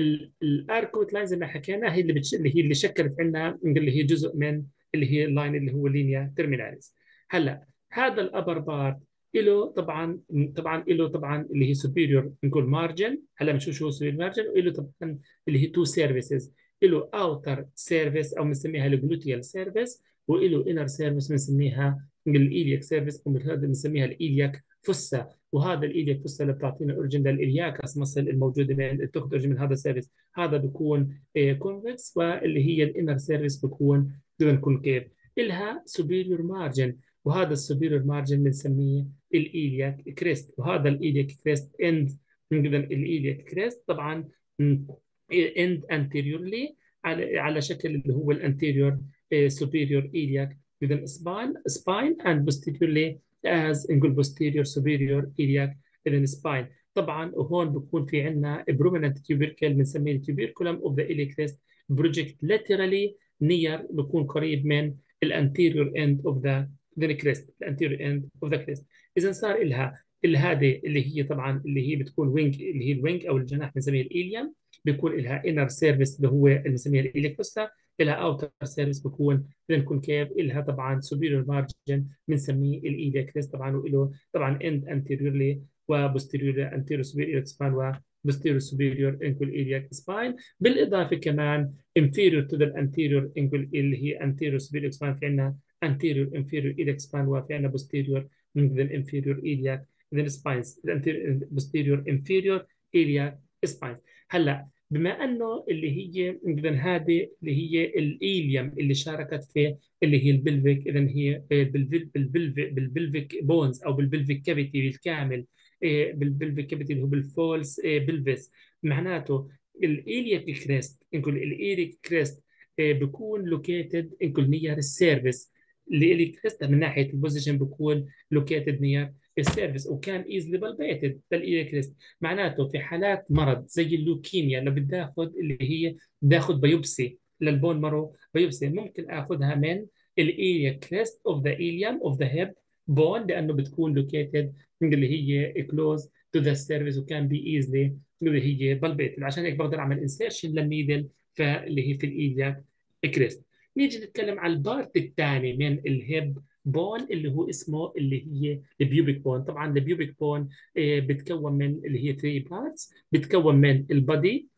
الاركوت لاين زي ما حكينا هي اللي شكلت عندنا اللي هي جزء من اللي هي اللاين اللي هو لينيا تيرميناليز. هلا هذا الابر بارت له طبعا اللي هي superior نقول مارجن. هلا بنشوف شو superior مارجن، وله طبعا اللي هي تو سيرفيسز، له اوتر سيرفيس او بنسميها الجلوتيال سيرفيس، وله انر سيرفيس بنسميها الايلياك سيرفيس، وهذا بنسميها الايلياك فوسا. وهذا الايلياك فوسا اللي بتعطينا اوريجن للالياكس مصل الموجوده من تاخذ اوريجن من هذا السيرفيس، هذا بيكون كونفكس، واللي هي الانر سيرفيس بيكون دون كونكيف. الها سوبيريور مارجن، وهذا السوبيريور مارجن بنسميه الايلياك كريست، وهذا الايلياك كريست اند من الايلياك كريست طبعا اند انتيريورلي على شكل اللي هو الانتيريور superior iliac within spine and posteriorly as نقول posterior superior iliac within spine. طبعا وهون بكون في عندنا prominent tubercle بنسميه tuberculum of the iliac crest project laterally near، بكون قريب من الانتيريور end of the crest، الانتيريور end of the crest. اذا صار لها هذه اللي هي طبعا اللي هي بتكون وينج، اللي هي الوينج او الجناح بنسميه الإيليوم، بيكون لها inner surface اللي هو اللي بنسميها الإيليك فوسا، لها اوتر سيرفيس بكون اذا كونكيف، لها طبعا سوبيريور مارجن بنسميه الايليا كريست طبعا، وله طبعا اند انتيريورلي وبوستيريور انتيريور سوبيريور سبان وبوستيريور سوبيريور انكل ايلياك سباين. بالاضافه كمان inferior to the anterior ankle اللي هي anterior superior spine، في عندنا anterior inferior iliac spine، وفي عندنا posterior من inferior iliac then spines posterior inferior iliac spines. هلا بما انه اللي هي اذا هذه اللي هي الايليوم اللي شاركت في اللي هي البلفيك، اذا هي بالبلفيك بونز او بالبلفيك كافيتي بالكامل، بالبلفيك كافيتي اللي هو بالفولس بلفيس، معناته الايلياك كريست انكل الايلياك كريست بيكون لوكيتد انكل نير السيرفيس. الايلياك كريست من ناحيه البوزيشن بيكون لوكيتد نير السيرفيس، وكان ايزلي بالبيتد للايلياك كريست. معناته في حالات مرض زي اللوكيميا اللي بدي اخذ اللي هي بدي اخذ بايوبسي للبون مارو بايوبسي، ممكن اخذها من الايلياك كريست اوف ذا ايليوم اوف ذا هيب بون، لانه بتكون لوكيتد اللي هي كلوز تو ذا سيرفيس، وكان بي ايزلي اللي هي بالبيت. عشان هيك بقدر اعمل انسيرشن للنيدل فاللي هي في الايلياك كريست. نيجي نتكلم على البارت الثاني من الهيب بون اللي هو اسمه اللي هي البيوبيك بون. طبعا البيوبيك بون بتكون من اللي هي 3 بارتس، بتكون من البادي،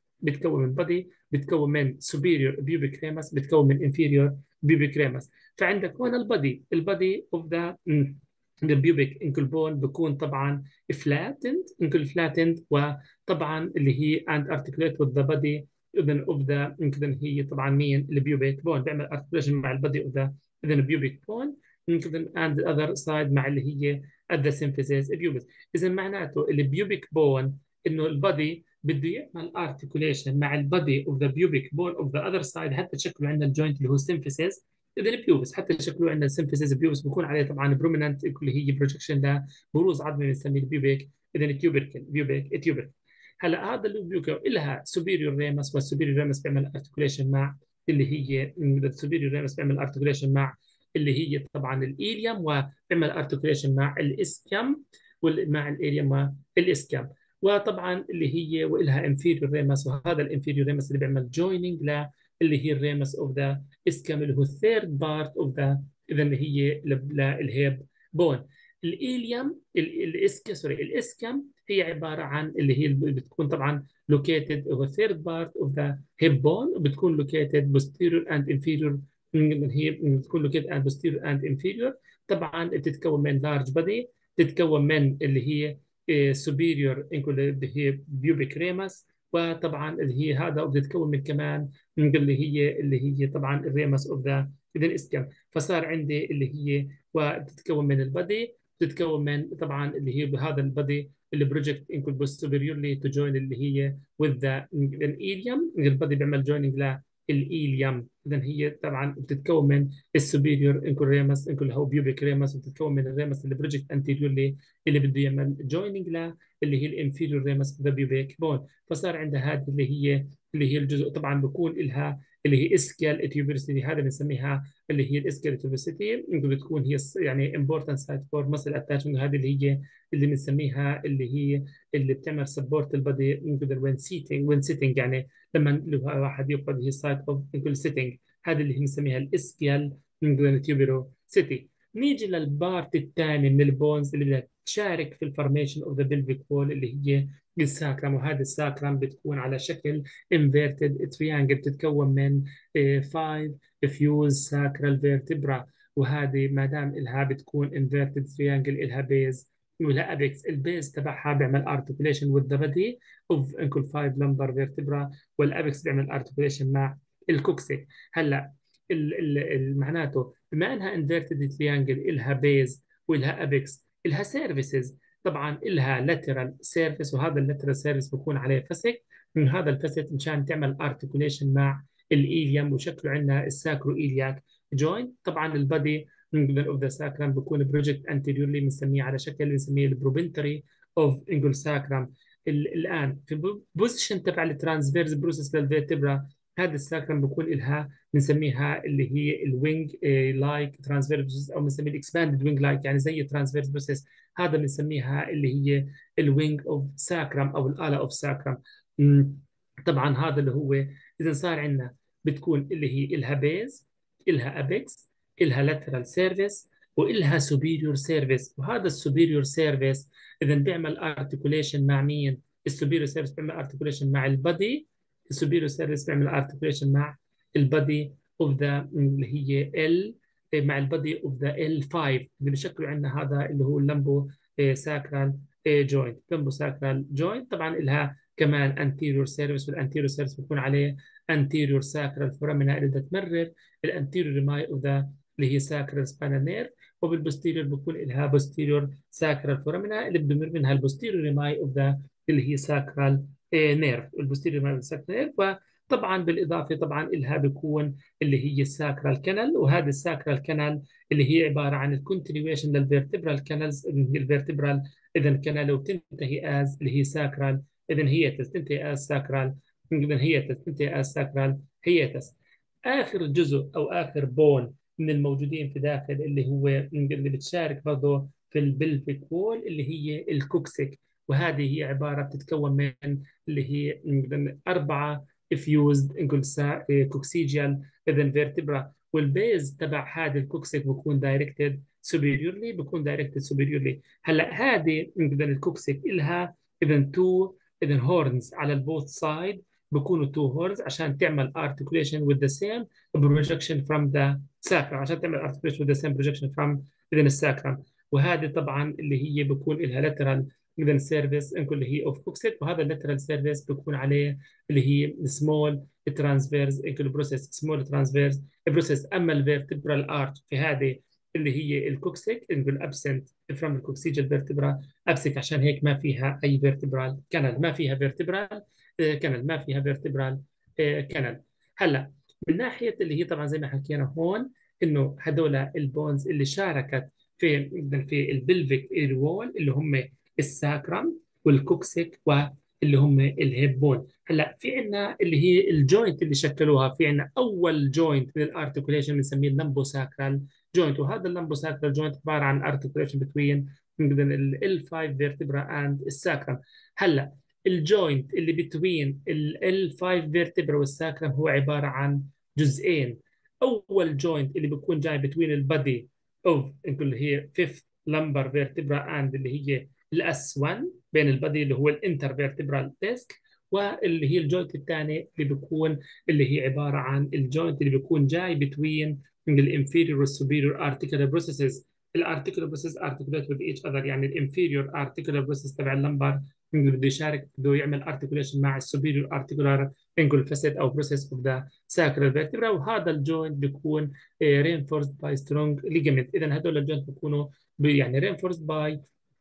بتكون من superior pubic ramus، بتكون من inferior pubic ramus. فعندك هون البادي اوف ذا البيوبيك انكل بون بكون طبعا flattened وطبعا اللي هي and articulate with the body اذا اوف ذا يمكن هي طبعا مين البيوبيك بون بيعمل articulation مع البادي اوف ذا اذا البيوبيك بون يمكن and the other side مع اللي هي at the symphysis pubis. اذا معناته البيوبيك بون انه البادي بده يعمل articulation مع البادي اوف ذا بيوبيك بون اوف ذا اذر سايد حتى شكله عندنا الجوينت اللي هو symphysis اذا البيوبس، حتى شكله عندنا symphysis بيوبس بيكون عليه طبعا بروميننت اللي هي بروجكشن لبروز عظمي بنسميه البيوبيك اذا تيوبركل بيوبيك تيوبركل. هلا هذا اللي لها سوبيريور ريمس، والسوبيريور ريمس بيعمل ارتكوليشن مع اللي هي السوبيريور ريمس بيعمل ارتكوليشن مع اللي هي طبعا الايليوم، وبيعمل ارتكوليشن مع الاسكيم مع الايليوم والاسكيم. وطبعا اللي هي والها انفيريور ريمس، وهذا الانفيريور ريمس اللي بيعمل جويننج اللي هي الريمس اوف ذا اسكيم اللي هو الثيرد بارت اوف ذا اذا اللي هي الهيب بون. الايليوم الاسكم هي عباره عن اللي هي بتكون طبعا located over third part of the hip bone، بتكون located posterior and inferior، هي بتكون located and posterior and inferior. طبعا بتتكون من large body، بتتكون من اللي هي superior اللي هي pubic ramus، وطبعا اللي هي هذا، وبتتكون من كمان من اللي هي طبعا الريمس اوف ذا اذا اسكم. فصار عندي اللي هي وبتتكون من البادي، بتتكون من طبعا اللي هي بهذا البادي اللي بروجكت انكل بوستيريورلي تو جوين اللي هي with the الايليوم، البادي بيعمل جويننج للايليوم. اذا هي طبعا بتتكون من السوبيريور انكل ريمس انكل هو بيوبيك ريمس، وبتتكون من الريمس اللي بروجكت انتيريورلي اللي بده يعمل جويننج اللي هي الانفيريور ريمس ذا بيوبيك بون. فصار عندها هذه اللي هي الجزء طبعا بكون لها اللي هي اسكال اتيوبرسيتي، هذا بنسميها اللي هي الاسكال اتيوبرسيتي، بتكون هي يعني important site for muscle attachment. هذه اللي بنسميها اللي هي اللي بتعمل سبورت البادي وين سيتنج يعني لما الواحد يقعد، هي سايت اوف سيتنج، هذه اللي بنسميها الاسكيال تيوبرو سيتي. نيجي للبارت الثاني من البونز اللي بدها تشارك في الفورميشن اوف ذا بلفيك وول اللي هي الساكرم. وهذا الساكرم بتكون على شكل inverted triangle، بتتكون من 5 fused sacral vertebra. وهذه ما دام الها بتكون inverted triangle الها بيز ولا ابيكس، البيز تبعها بيعمل articulation with the body of ankle 5 lumbar vertebra، والابيكس بيعمل articulation مع الكوكسي. هلا معناته بما انها inverted triangle الها بيز والها ابيكس الها سيرفيسز، طبعا الها lateral surface، وهذا اللاترال سيرفيس بكون عليه فسك من هذا الفسك مشان تعمل articulation مع الايليوم، وشكله عندنا الساكرو ايلياك جوينت. طبعا البادي اوف ذا ساكرم بكون بروجكت انتيريورلي بنسميه على شكل بنسميه البروبنتري اوف انجل ساكرم. الان في بوزيشن تبع الترانسفيرس بروسيس للفيرتبرا، هذا الساكرم بكون لها بنسميها اللي هي الوينج لايك ترانسفيرس، او بنسميه الاكسباندد وينج لايك يعني زي الترانسفيرس بروسيس، هذا بنسميها اللي هي الوينج اوف ساكرم او الاله اوف ساكرم. طبعا هذا اللي هو اذا صار عندنا بتكون اللي هي إلها بيز، إلها أبيكس، إلها لاترال سيرفيس، وإلها سوبيريور سيرفيس. وهذا السوبيريور سيرفيس إذا بيعمل ارتكوليشن مع مين؟ السوبيريور سيرفيس بيعمل ارتكوليشن مع البادي، السوبيريور سيرفيس بيعمل ارتكوليشن مع البادي اوف ذا اللي هي ال، مع البادي اوف ذا ال 5 اللي بشكل عندنا هذا اللي هو اللمبو ساكرال جوينت. لمبو ساكرال جوينت طبعا لها كمان anterior سيرفيس، والانتيريور سيرفيس بيكون عليه anterior sacral foramina اللي بدها تمرر الانتيريور ريماي اوف ذا اللي هي sacral spinal nerve، وبالبوستيريور بكون لها posterior sacral foramina اللي بده منها البوستيريور ريماي اوف ذا اللي هي sacral nerve، البوستيريور ريماي اوف sacral nerve. وطبعا بالاضافه طبعا لها بكون اللي هي الساكرال كانال، وهذا الساكرال كانال اللي هي عباره عن الكونتينيويشن للفيرتبرال كانالز، الفيرتبرال اذا كانال وتنتهي از اللي هي ساكرال، اذا هي تنتهي از ساكرال، اذا هي تنتهي از ساكرال هيتس. اخر جزء او اخر بون من الموجودين في داخل اللي هو اللي بتشارك برضه في البلفيك وول اللي هي الكوكسيك، وهذه هي عباره بتتكون من اللي هي اربعه فيوزد نقول كوكسيجيال اذا فيرتبرا، والبيز تبع هذا الكوكسيك بكون دايركتد سوبيريورلي، بكون دايركتد سوبيريورلي. هلا هذه اذا الكوكسيك لها اذا تو اذا هورنز على البوث سايد، بكونوا تو هورنز عشان تعمل articulation with the same projection from the sacrum، عشان تعمل articulation with the same projection from within الساكرم. وهذه طبعا اللي هي بكون لها lateral اذا سيرفيس اللي هي اوف كوكسيك، وهذا اللاترال سيرفيس بكون عليه اللي هي سمول ترانسفيرز بروسيس، سمول ترانسفيرز بروسيس. اما الفيرتبرال ارت في هذه اللي هي الكوكسيك نقول ابسنت فروم الكوكسيجال فيرتبرا، ابسك عشان هيك ما فيها اي فيرتبرال كانال، ما فيها فيرتبرال كانال، ما فيها فيرتبرال كانال. هلا من ناحيه اللي هي طبعا زي ما حكينا هون انه هدول البونز اللي شاركت في البلفيك وول اللي هم الساكرم والكوكسيك واللي هم الهيب بون. هلا في عندنا اللي هي الجوينت اللي شكلوها، في عندنا اول جوينت من الارتكوليشن بنسميه اللمبو ساكرال جوينت، وهذا اللمبو ساكرال جوينت عباره عن ارتكوليشن بتوين ال L5 vertebra and الساكرم. هلا الجوينت اللي بتوين ال L5 vertebra والساكرم هو عباره عن جزئين. اول جوينت اللي بيكون جاي بتوين البادي اوف اللي هي fifth lumbar vertebra and اللي هي الاس 1 بين البادي اللي هو الانتر فيرتبرال ديسك، واللي هي الجوينت الثاني اللي بيكون اللي هي عباره عن الجوينت اللي بيكون جاي بتوين الانفيريور والسوبيريور ارتيكولار بروسيسز. الارتيكولار بروسيس ارتيكوليت وذ ايتش اذر، يعني الانفيريور ارتيكولار بروسيس تبع اللمبر بده يشارك، بده يعمل ارتيكوليشن مع السوبيريور ارتيكولار انجل فاسيت او بروسيس اوف ذا ساكرال فيرتبرا، وهذا الجوينت بيكون reinforced by strong ligament. اذا هدول الجوينت بيكونوا يعني reinforced by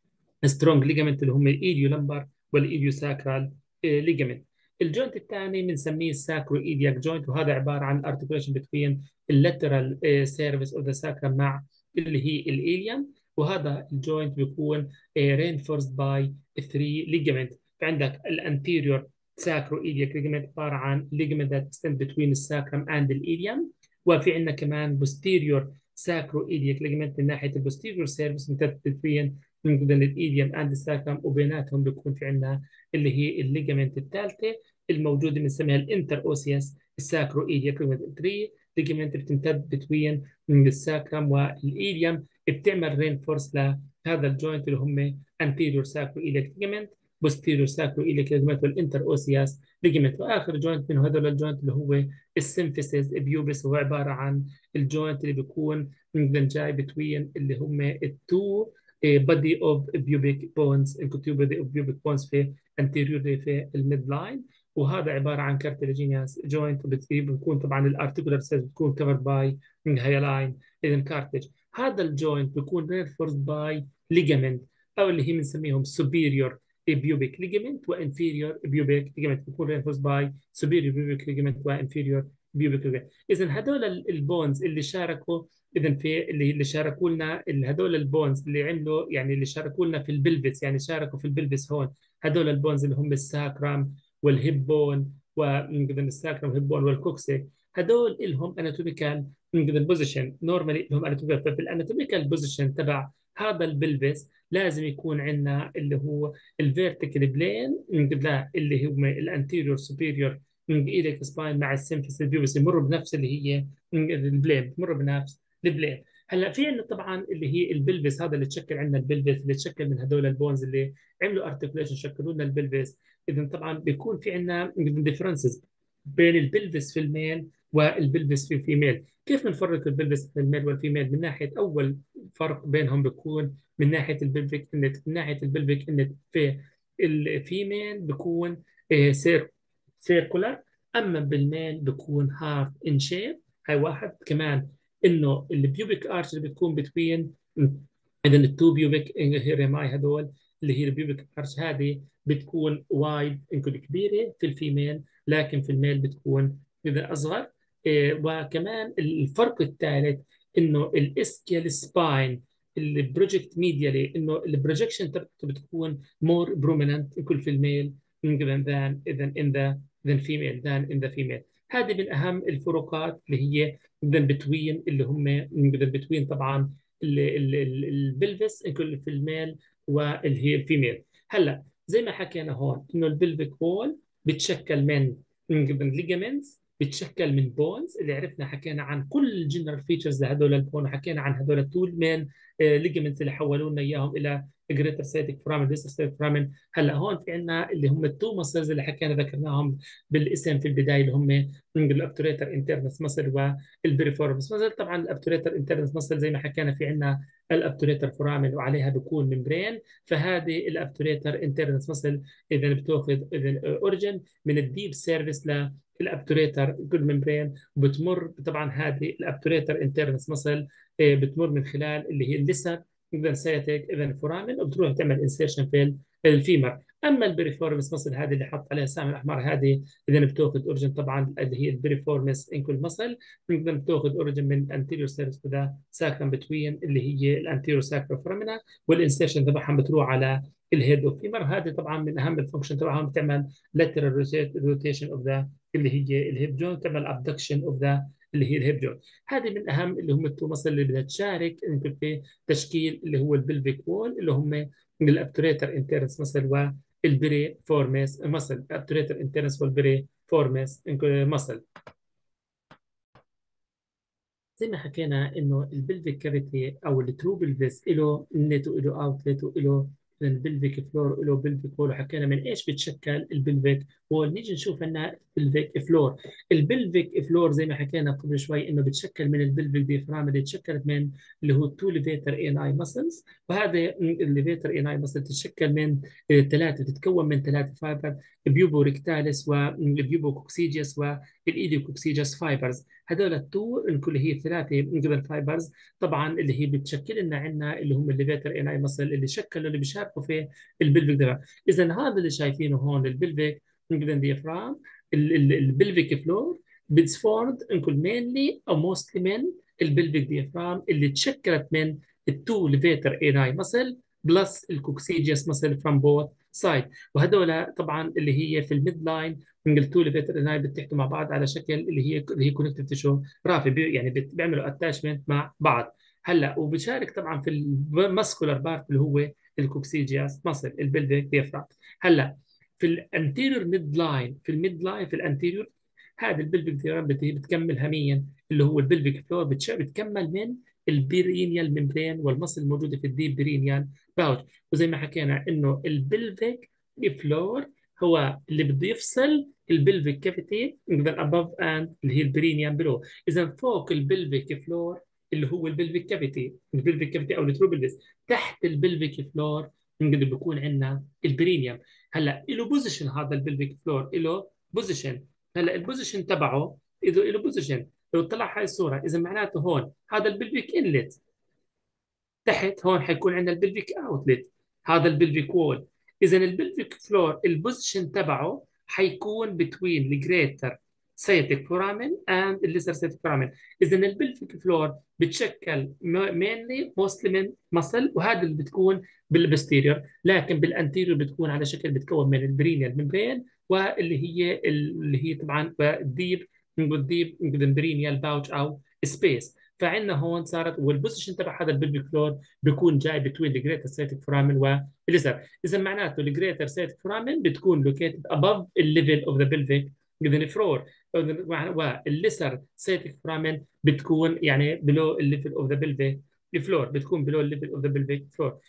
سترونج ليجامنت اللي هم الايديو لمبر والايديو ساكرال ليجامنت. الجوينت الثاني بنسميه الساكرو ايدياك جوينت، وهذا عباره عن ارتكوليشن بين اللاترال سيرفيس اوف ذا ساكرم مع اللي هي الاليم، وهذا الجوينت بيكون reinforced باي 3 ليجامنت. فعندك الانتيريور ساكرو ايدياك ليجامنت عباره عن ليجامنت that extend between الساكرم and الاليم، وفي عندنا كمان posterior ساكرو ايدياك ليجامنت من ناحيه البوستيريور سيرفيس بين من قبل الايديم اند الساكم، وبيناتهم بيكون في عندنا اللي هي الليجمنت الثالثه الموجوده بنسميها الانتر اوسيوس الساكرو ايديا 3 ليجمنت بتمتد بتوين من الساكم والايديم، بتعمل رينفورس لهذا الجوينت اللي هم anterior sacro iliac ligament، posterior sacro iliac ligament والانتر اوسيوس ليجمنت. واخر جوينت من هذول الجوينت اللي هو السيمفيسيس بيوبس، هو عباره عن الجوينت اللي بيكون من جاي بتوين اللي هم التو body of pubic bones، body of pubic bones في anterior في الميد لاين، وهذا عباره عن cartilaginous joint، بتكون طبعا الارتيكولار سيلز بتكون covered by hyaline اذا cartilage. هذا الجوينت بيكون reinforced by ligament او اللي هي بنسميهم superior pubic ligament و inferior pubic ligament، بيكون reinforced by superior pubic ligament و inferior pubic ligament. اذا هذول البونز اللي شاركوا اذا في اللي شاركوا لنا هذول البونز اللي عملوا يعني اللي شاركوا لنا في البلفس، يعني شاركوا في البلفس هون، هذول البونز اللي هم الساكرام والهيب بون ومن الساكرام والهيب بون والكوكسي، هذول لهم اناتوميكال من بوزيشن، نورمالي لهم اناتوميكال. في الاناتوميكال بوزيشن تبع هذا البلفس لازم يكون عندنا اللي هو الفيرتيكال بلين من قبل اللي هم الانتيريور سوبيريور ايدك سباين مع السيمفيس البيوبس يمروا بنفس اللي هي البلين، بمروا بنفس البلين. هلا في عندنا طبعا اللي هي البلفس، هذا اللي تشكل عندنا البلفس، اللي تشكل من هدول البونز اللي عملوا ارتكوليشن شكلوا لنا البلفس. اذا طبعا بيكون في عندنا ديفرنسز بين البلفس في الميل والبلفس في الفيميل. كيف بنفرق البلفس في الميل والفيميل؟ من ناحيه اول فرق بينهم بيكون من ناحيه البلفيك انت، من ناحيه البلفيك انت في الفيميل بيكون سيركولار، اما بالميل بيكون هارت ان شيب. هاي واحد كمان، انه البيوبيك ارش اللي بتكون بتوين، اذا التو بيوبيك ريماي هدول اللي هي البيوبيك ارش هذه بتكون وايد يمكن كبيره في الفيميل، لكن في الميل بتكون اذا اصغر. وكمان الفرق الثالث انه الاسكيال سباين البروجكت ميديالي، انه البروجكشن تبعته بتكون مور بروميننت يمكن في الميل than اذا in the than female than in the female. هذه من اهم الفروقات اللي هي اذا بتوين، اللي هم اذا بتوين طبعا البلفس يمكن في الميل واللي هي الفيميل. هلا زي ما حكينا هون انه البلفيك وول بتشكل من ليجامنتس، بتشكل من بونز اللي عرفنا، حكينا عن كل الجنرال فيتشرز لهدول البون، وحكينا عن هدول التول مين ليجمنتس اللي حولوا لنا اياهم الى جريتر سيتك فرامن ديستال سيتك فرامن. هلا هون في عندنا اللي هم التو مسلز اللي حكينا ذكرناهم بالاسم في البدايه، اللي هم الابتوريتر انترنس مسل والبريفورمس مسل. طبعا الابتوريتر انترنس مسل زي ما حكينا في عندنا الابتوريتر فرامن وعليها بيكون ممبرين، فهذه الابتوريتر انترنس مسل اذا بتاخذ اذا اوريجن من الديب سيرفيس للابتوريتر جود ممبرين، وبتمر طبعا هذه الابتوريتر انترنس مسل بتمر من خلال اللي هي الليسر اذا سيتك اذا فورامين، وبتروح تعمل انسيرشن في الفيمر. اما البريفورمس مسل هذه اللي حط عليها السهم الاحمر، هذه اذا بتاخذ اوريجن طبعا اللي هي البريفورمس انكل مسل، اذا بتاخذ اوريجن من انتيريور سيرفيس وذا ساكن بتوين اللي هي الانتيريور ساكرو فورامينا، والانسيرشن تبعها بتروح على الهيد اوف فيمر. هذه طبعا من اهم الفانكشن تبعهم، بتعمل lateral rotation of the اللي هي الهيب جوينت، تعمل abduction of the اللي هي الهيب جوينت. هذه من اهم اللي هم التو مصل اللي بدها تشارك في تشكيل اللي هو البلفيك وول، اللي هم الابتوريتر انترنس مصل والبري فورميس مصل، الابتوريتر انترنس والبري فورميس مصل. زي ما حكينا انه البلفيك كافيتي او الترو بلفيس له انلت وله اوتلت وله البلفيك فلور وله بلفيك وول، وحكينا من ايش بتشكل البلفيك وول. نيجي نشوف عندنا البلفيك فلور. البلفيك فلور زي ما حكينا قبل شوي انه بتشكل من البلفيك ديفرام اللي تشكلت من اللي هو التو ليفيتر اي اي مسلز، وهذا الليفيتر اي اي مسل تتشكل من ثلاثه، تتكون من ثلاثه فايبر، بيوبو ريكتاليس والبيوبو كوكسيجيس والايديو كوكسيجيس فايبرز. هذول التو الكل هي ثلاثه جبل فايبرز طبعا اللي هي بتشكل لنا عندنا اللي هم الليفيتر ان اي مصل اللي شكلوا اللي بيشاركوا في البلفيك ديافرام. اذا هذا اللي شايفينه هون البلفيك ديافرام، البلفيك فلور بتسفورد انكل مينلي او موستلي من البلفيك ديافرام اللي تشكلت من التو ليفيتر ان اي مصل بلس الكوكسيجيوس مصل فروم بوث سايد. وهذول طبعا اللي هي في الميد لاين من التو ليفيتر ان اي بتحكوا مع بعض على شكل اللي هي كونكتيف تيشو رافي، يعني بيعملوا اتاشمنت مع بعض. هلا وبشارك طبعا في الماسكولار بارت اللي هو الكوكسيجياس ماسل البلفيك ديافرام. هلا في الانتيريور ميد لاين، في الميد لاين في الانتيريور، هذا البلفيك ديافرام بتكملها مين؟ اللي هو البلفيك فلور بتكمل من البيرينيال ممبرين والمصل الموجوده في الديب بيرينيال باوت. وزي ما حكينا انه البلفيك فلور هو اللي بده يفصل البلفيك كافيتي من above and اللي هي البرينيوم بلو. اذا فوق البلفيك فلور اللي هو البلفيك كافيتي، البلفيك كافيتي او الترو بلفيس، تحت البلفيك فلور بنقدر بيكون عندنا البرينيوم. هلا له بوزيشن، هذا البلفيك فلور له بوزيشن. هلا البوزيشن تبعه اذا له بوزيشن، لو طلع هاي الصوره اذا معناته هون هذا البلفيك انلت، تحت هون حيكون عندنا البلفيك اوتلت، هذا البلفيك وول. اذا البلفيك فلور البوزيشن تبعه حيكون بتوين الجريتر سيتك فورامين اند الليسر سيتك فورامين. اذا البلفيك فلور بتشكل مينلي موستلي من مصل، وهذا اللي بتكون بالبستيريور، لكن بالانتيريور بتكون على شكل بتكون من البرينيال ممبرين اللي هي طبعا الديب الديب برينيال باوتش او سبيس. فعندنا هون صارت، والبوزيشن تبع هذا البلفيك فلور بيكون جاي بتوين الجريتر سيتك فرامن والليزر. اذا معناته الجريتر سيتك فرامن بتكون لوكيتد above الليفل اوف ذا بلفيك اذا فلور والليسر سيتك فرامن بتكون يعني بلو الليفل اوف ذا بلفيك فلور، بتكون بلو الليفل اوف ذا بلفيك فلور.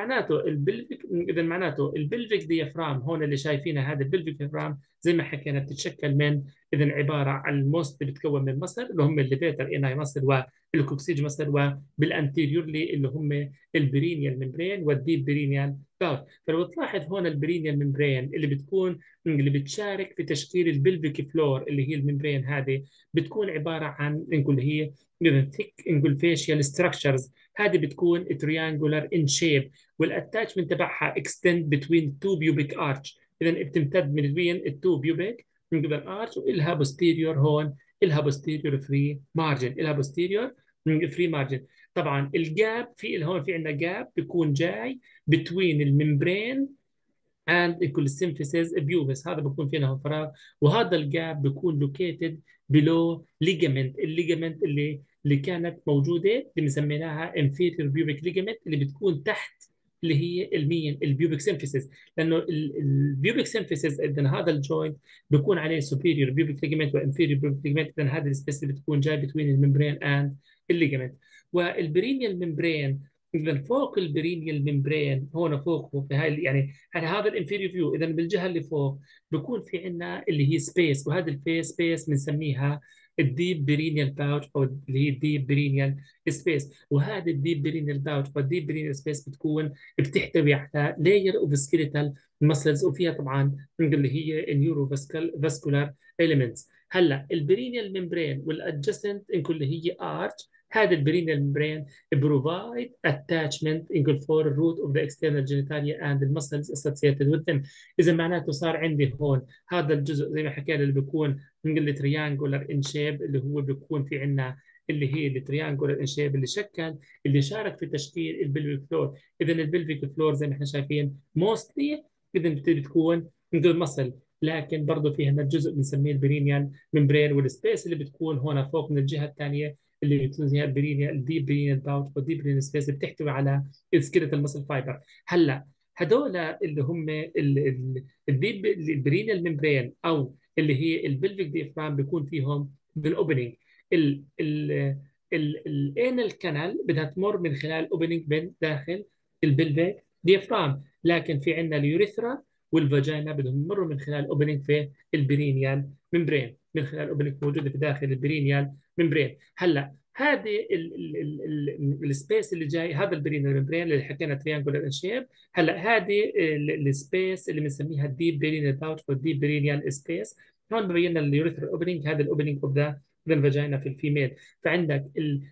اذا معناته البلفيك ديافرام هون اللي شايفينها، هذا البلفيك ديافرام زي ما حكينا بتتشكل من، اذا عباره عن الموست اللي بتكون من مصل اللي هم الليفيتر اناي مصل والكوكسيج مصل، وبالانتيريورلي اللي هم البرينيال ممبرين والديب برينيال باوت. فلو تلاحظ هون البرينيال ممبرين اللي بتكون اللي بتشارك في تشكيل البلفيك فلور اللي هي الممبرين هذه، بتكون عباره عن نقول هي ثيك نقول فيشيال ستراكشرز. هذه بتكون تريانجولار ان شيب، والاتاتشمنت تبعها اكستند بتوين تو بيوبيك ارش، اذا بتمتد من بين التو بيوبيك نقول ارش، والها بوستيريور هون، الها بوستيريور فري مارجن، الها بوستيريور فري مارجن. طبعا الجاب في هون في عندنا جاب بيكون جاي بتوين الممبرين and السيمفيسيس بيوبس، هذا بكون فينا فراغ، وهذا الجاب بيكون لوكيتد بلو ليجامنت، الليجامنت اللي كانت موجوده اللي بنسميناها inferior pubic ligament، اللي بتكون تحت اللي هي المين البيوبيك سيمفيسيس. لانه البيوبيك سيمفيسيس اذا هذا الجوينت بيكون عليه superior pubic ligament وانفيريور pubic ligament، اذا هذا السبيس اللي بتكون جاي بين الممبرين اند الليجامنت. والبرينيال ممبرين اذا فوق البرينيال ممبرين هون فوق في هاي يعني هذا الانفيريور فيو، اذا بالجهه اللي فوق بكون في عندنا اللي هي سبيس، وهذا الفيس سبيس بنسميها الديب برينيال باوتش او اللي هي الديب برينيال سبيس. وهذا الديب برينيال باوتش والديب برينيال سبيس بتكون بتحتوي على لاير اوف سكيليتال مسلز، وفيها طبعا اللي هي النيورو فاسكولار اليمنتس. هلا البرينيال ممبرين والادجستنت اللي هي ارش، هذا البرينيال ممبرين provide attachment for the root of the external genitalia and the muscles associated with them. إذا معناته صار عندي هون هذا الجزء زي ما حكينا اللي بيكون من التريانجولار ان شيب، اللي هو بيكون في عندنا اللي هي التريانجولار ان شيب اللي شكل اللي شارك في تشكيل البلفيك فلور. اذا البلفيك فلور زي ما احنا شايفين موستلي اذا بتكون من المصل، لكن برضه في هنا الجزء بنسميه البرينيال ممبرين، والسبيس اللي بتكون هون فوق من الجهه الثانيه اللي بتكون زي البرينيال الديب برينيال باوت والديب برينيال سبيس، بتحتوي على السكيلتال مسل فايبر. هلا هدول اللي هم الديب البرينيال ممبرين او اللي هي البلفيك ديفرام بيكون فيهم بالاوبننج الانال كانال بدها تمر من خلال اوبننج من داخل البلفيك ديفرام، لكن في عندنا اليوريثرا والفاجينا بدهم يمروا من خلال اوبننج في البرينيال ممبرين، من خلال اوبننج موجوده في داخل البرينيال ممبرين. هلا هذه السبيس اللي جاي هذا البرينيال ممبرين اللي حكينا تريانجولار شيب، هلا هذه السبيس اللي بنسميها الديب برينيال باوتش والديب برينيال سبيس. هون ببين لنا اليوريثرال اوبننج، هذا الاوبننج اوف ذا الفاجينا في الفيميل. فعندك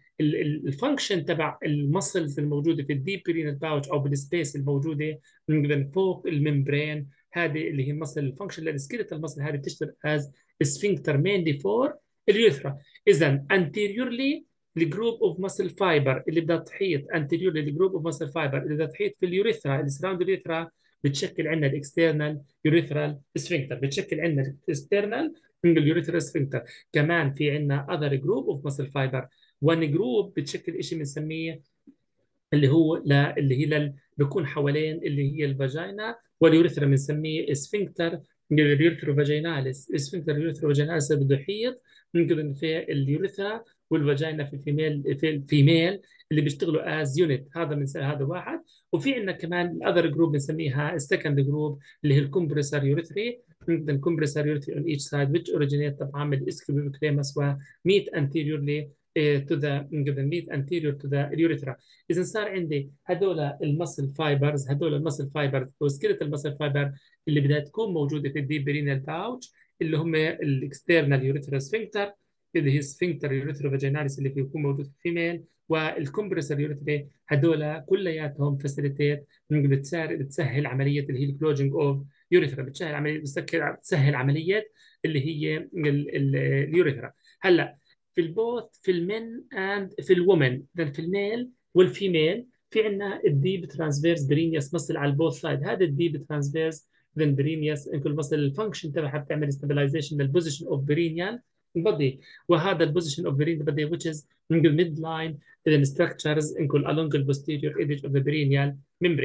الفانكشن تبع المسلز الموجوده في الديب برينال باوتش او بالسبيس الموجوده من فوق الممبرين، هذه اللي هي المسل الفانكشن للسكيلتال المسل هذه بتشتغل از سفنكتر مينلي فور اليوثرا. اذا anteriorly الجروب اوف مسل فايبر اللي بدها تحيط anteriorly الجروب اوف مسل فايبر اللي بدها تحيط في اليوريثرا اللي سراوند اليوريثرا بتشكل عندنا الاكسترنال يوريثرال سفنكتر، بتشكل عندنا الاكسترنال اليوريثرال سفنكتر. كمان في عندنا other group of muscle fiber، وان جروب بتشكل شيء بنسميه اللي هو اللي هي بيكون حوالين اللي هي الفاجينا واليوريثرا، بنسميه سفنكتر اليوريثرو فاجيناليس. السفنكتر اليوريثرو فاجيناليس بده يحيط ممكن في اليوريثرا والفاجينا في الفيميل اللي بيشتغلوا از يونت، هذا بنسمي هذا واحد. وفي عندنا كمان الاذر جروب بنسميها السكند جروب اللي هي الكمبرسر يوريثري، الكمبرسر يوريثري on each side which originate طبعا من الاسكيبيكليمس وميت anteriorly to the meat anterior to the urethra. اذا صار عندي هدول المسل فايبرز، هدول المسل فايبرز وسكيلت المسل فايبر اللي بدها تكون موجوده في الديب برينال باوتش اللي هم الاكسترنال يوريثرا سفنكتر اللي هي سفنكتر يوريثرا فاجيناليس اللي بيكون موجود في الفيميل، والكمبرسر يوريثري، هدول كلياتهم فاسيليتيت بتسهل عمليه اللي هي الكلوجنج اوف يوريثرا، بتسهل عمليه بتسهل عمليه اللي هي اليوريثرا. هلا في البوث في المن اند في الومن، في الميل والفيميل في عندنا الديب ترانسفيرس برينيوس مسل على البوث سايد. هذا الديب ترانسفيرس برينيوس كل مسل الفانكشن تبعها بتعمل ستابلايزيشن للبوزيشن اوف برينيال بودي، وهذا البوزيشن اوف برينيال بودي which is من الميد لاين structures along the posterior edge of the perineal membrane.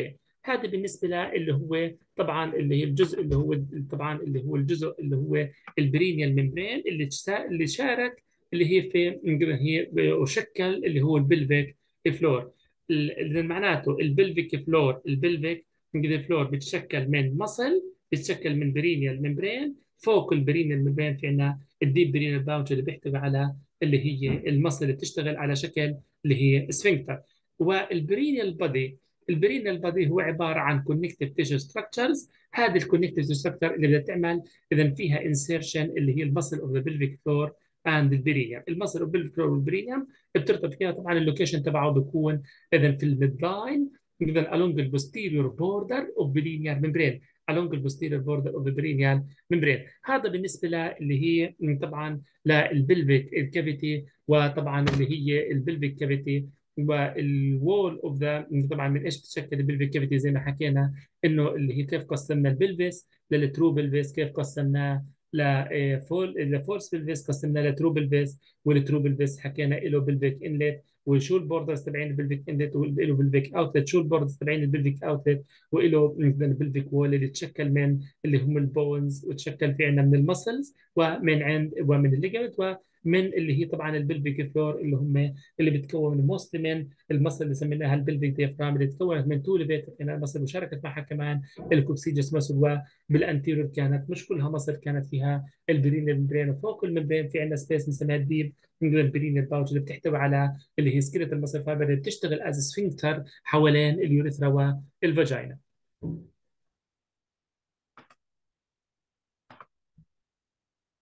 هذا بالنسبه اللي هو طبعا اللي هي الجزء اللي هو طبعا اللي هو الجزء اللي هو البرينيال ممبرين اللي شارك اللي هي في هي وشكل اللي هو البلفيك فلور. اللي معناته البلفيك فلور، البلفيك فلور بتشكل من مصل، بتشكل من برينيال ممبرين. فوق البرينيال ممبرين في عندنا الديب برينيال باوتش اللي بيحتوي على اللي هي المصل اللي بتشتغل على شكل اللي هي سفنكتر. والبرينيال بادي، البرينيال بادي هو عباره عن كونكتيف تيشو ستراكشرز. هذه الكونكتيف ستراكشر اللي بدها تعمل اذا فيها انسيرشن اللي هي المسل اوف ذا بلفيك فلور اند البرينيوم. المسل اوف بلفيك فلور والبرينيوم بترتبط فيها طبعا اللوكيشن تبعه بيكون اذا في الميد لاين، اذا along the posterior border of perineal membrane، along the posterior border of the perineal membrane. هذا بالنسبه اللي هي طبعا للبلفيك كافيتي، وطبعا اللي هي البلفيك كافيتي والوول اوف ذا. طبعا من ايش بتشكل البلفيك كافيتي زي ما حكينا انه اللي هي كيف قسمنا البلفيس للترو بلفيس، كيف قسمناه لفولس بلفيس، قسمناه لترو بلفيس. والترو بلفيس حكينا له بلفيك انلت، وشو البوردرز تبعين البلفيك انلت، وله بلفيك اوتلت، شو البوردرز تبعين البلفيك اوتلت، وله البلفيك وول اللي تشكل من اللي هم البونز، وتشكل في عندنا من المسلز ومن عند ومن الليجمنت ومن اللي هي طبعا البلفيك فلور اللي هم اللي بتكون موست من المصل اللي سميناها البلفيك ديافرام اللي تكونت من تو ليفيتر مصل، وشاركت معها كمان الكوكسيجس مصل. وبالانتيريور كانت مش كلها مصل، كانت فيها البرين ممبرين، وفوق الممبرين في عندنا سبيس بنسميها الديب البرين الباوتش اللي بتحتوي على اللي هي سكيلت المصل فايبر اللي بتشتغل از سفنكتر حوالين اليوريثرا والفاجينا.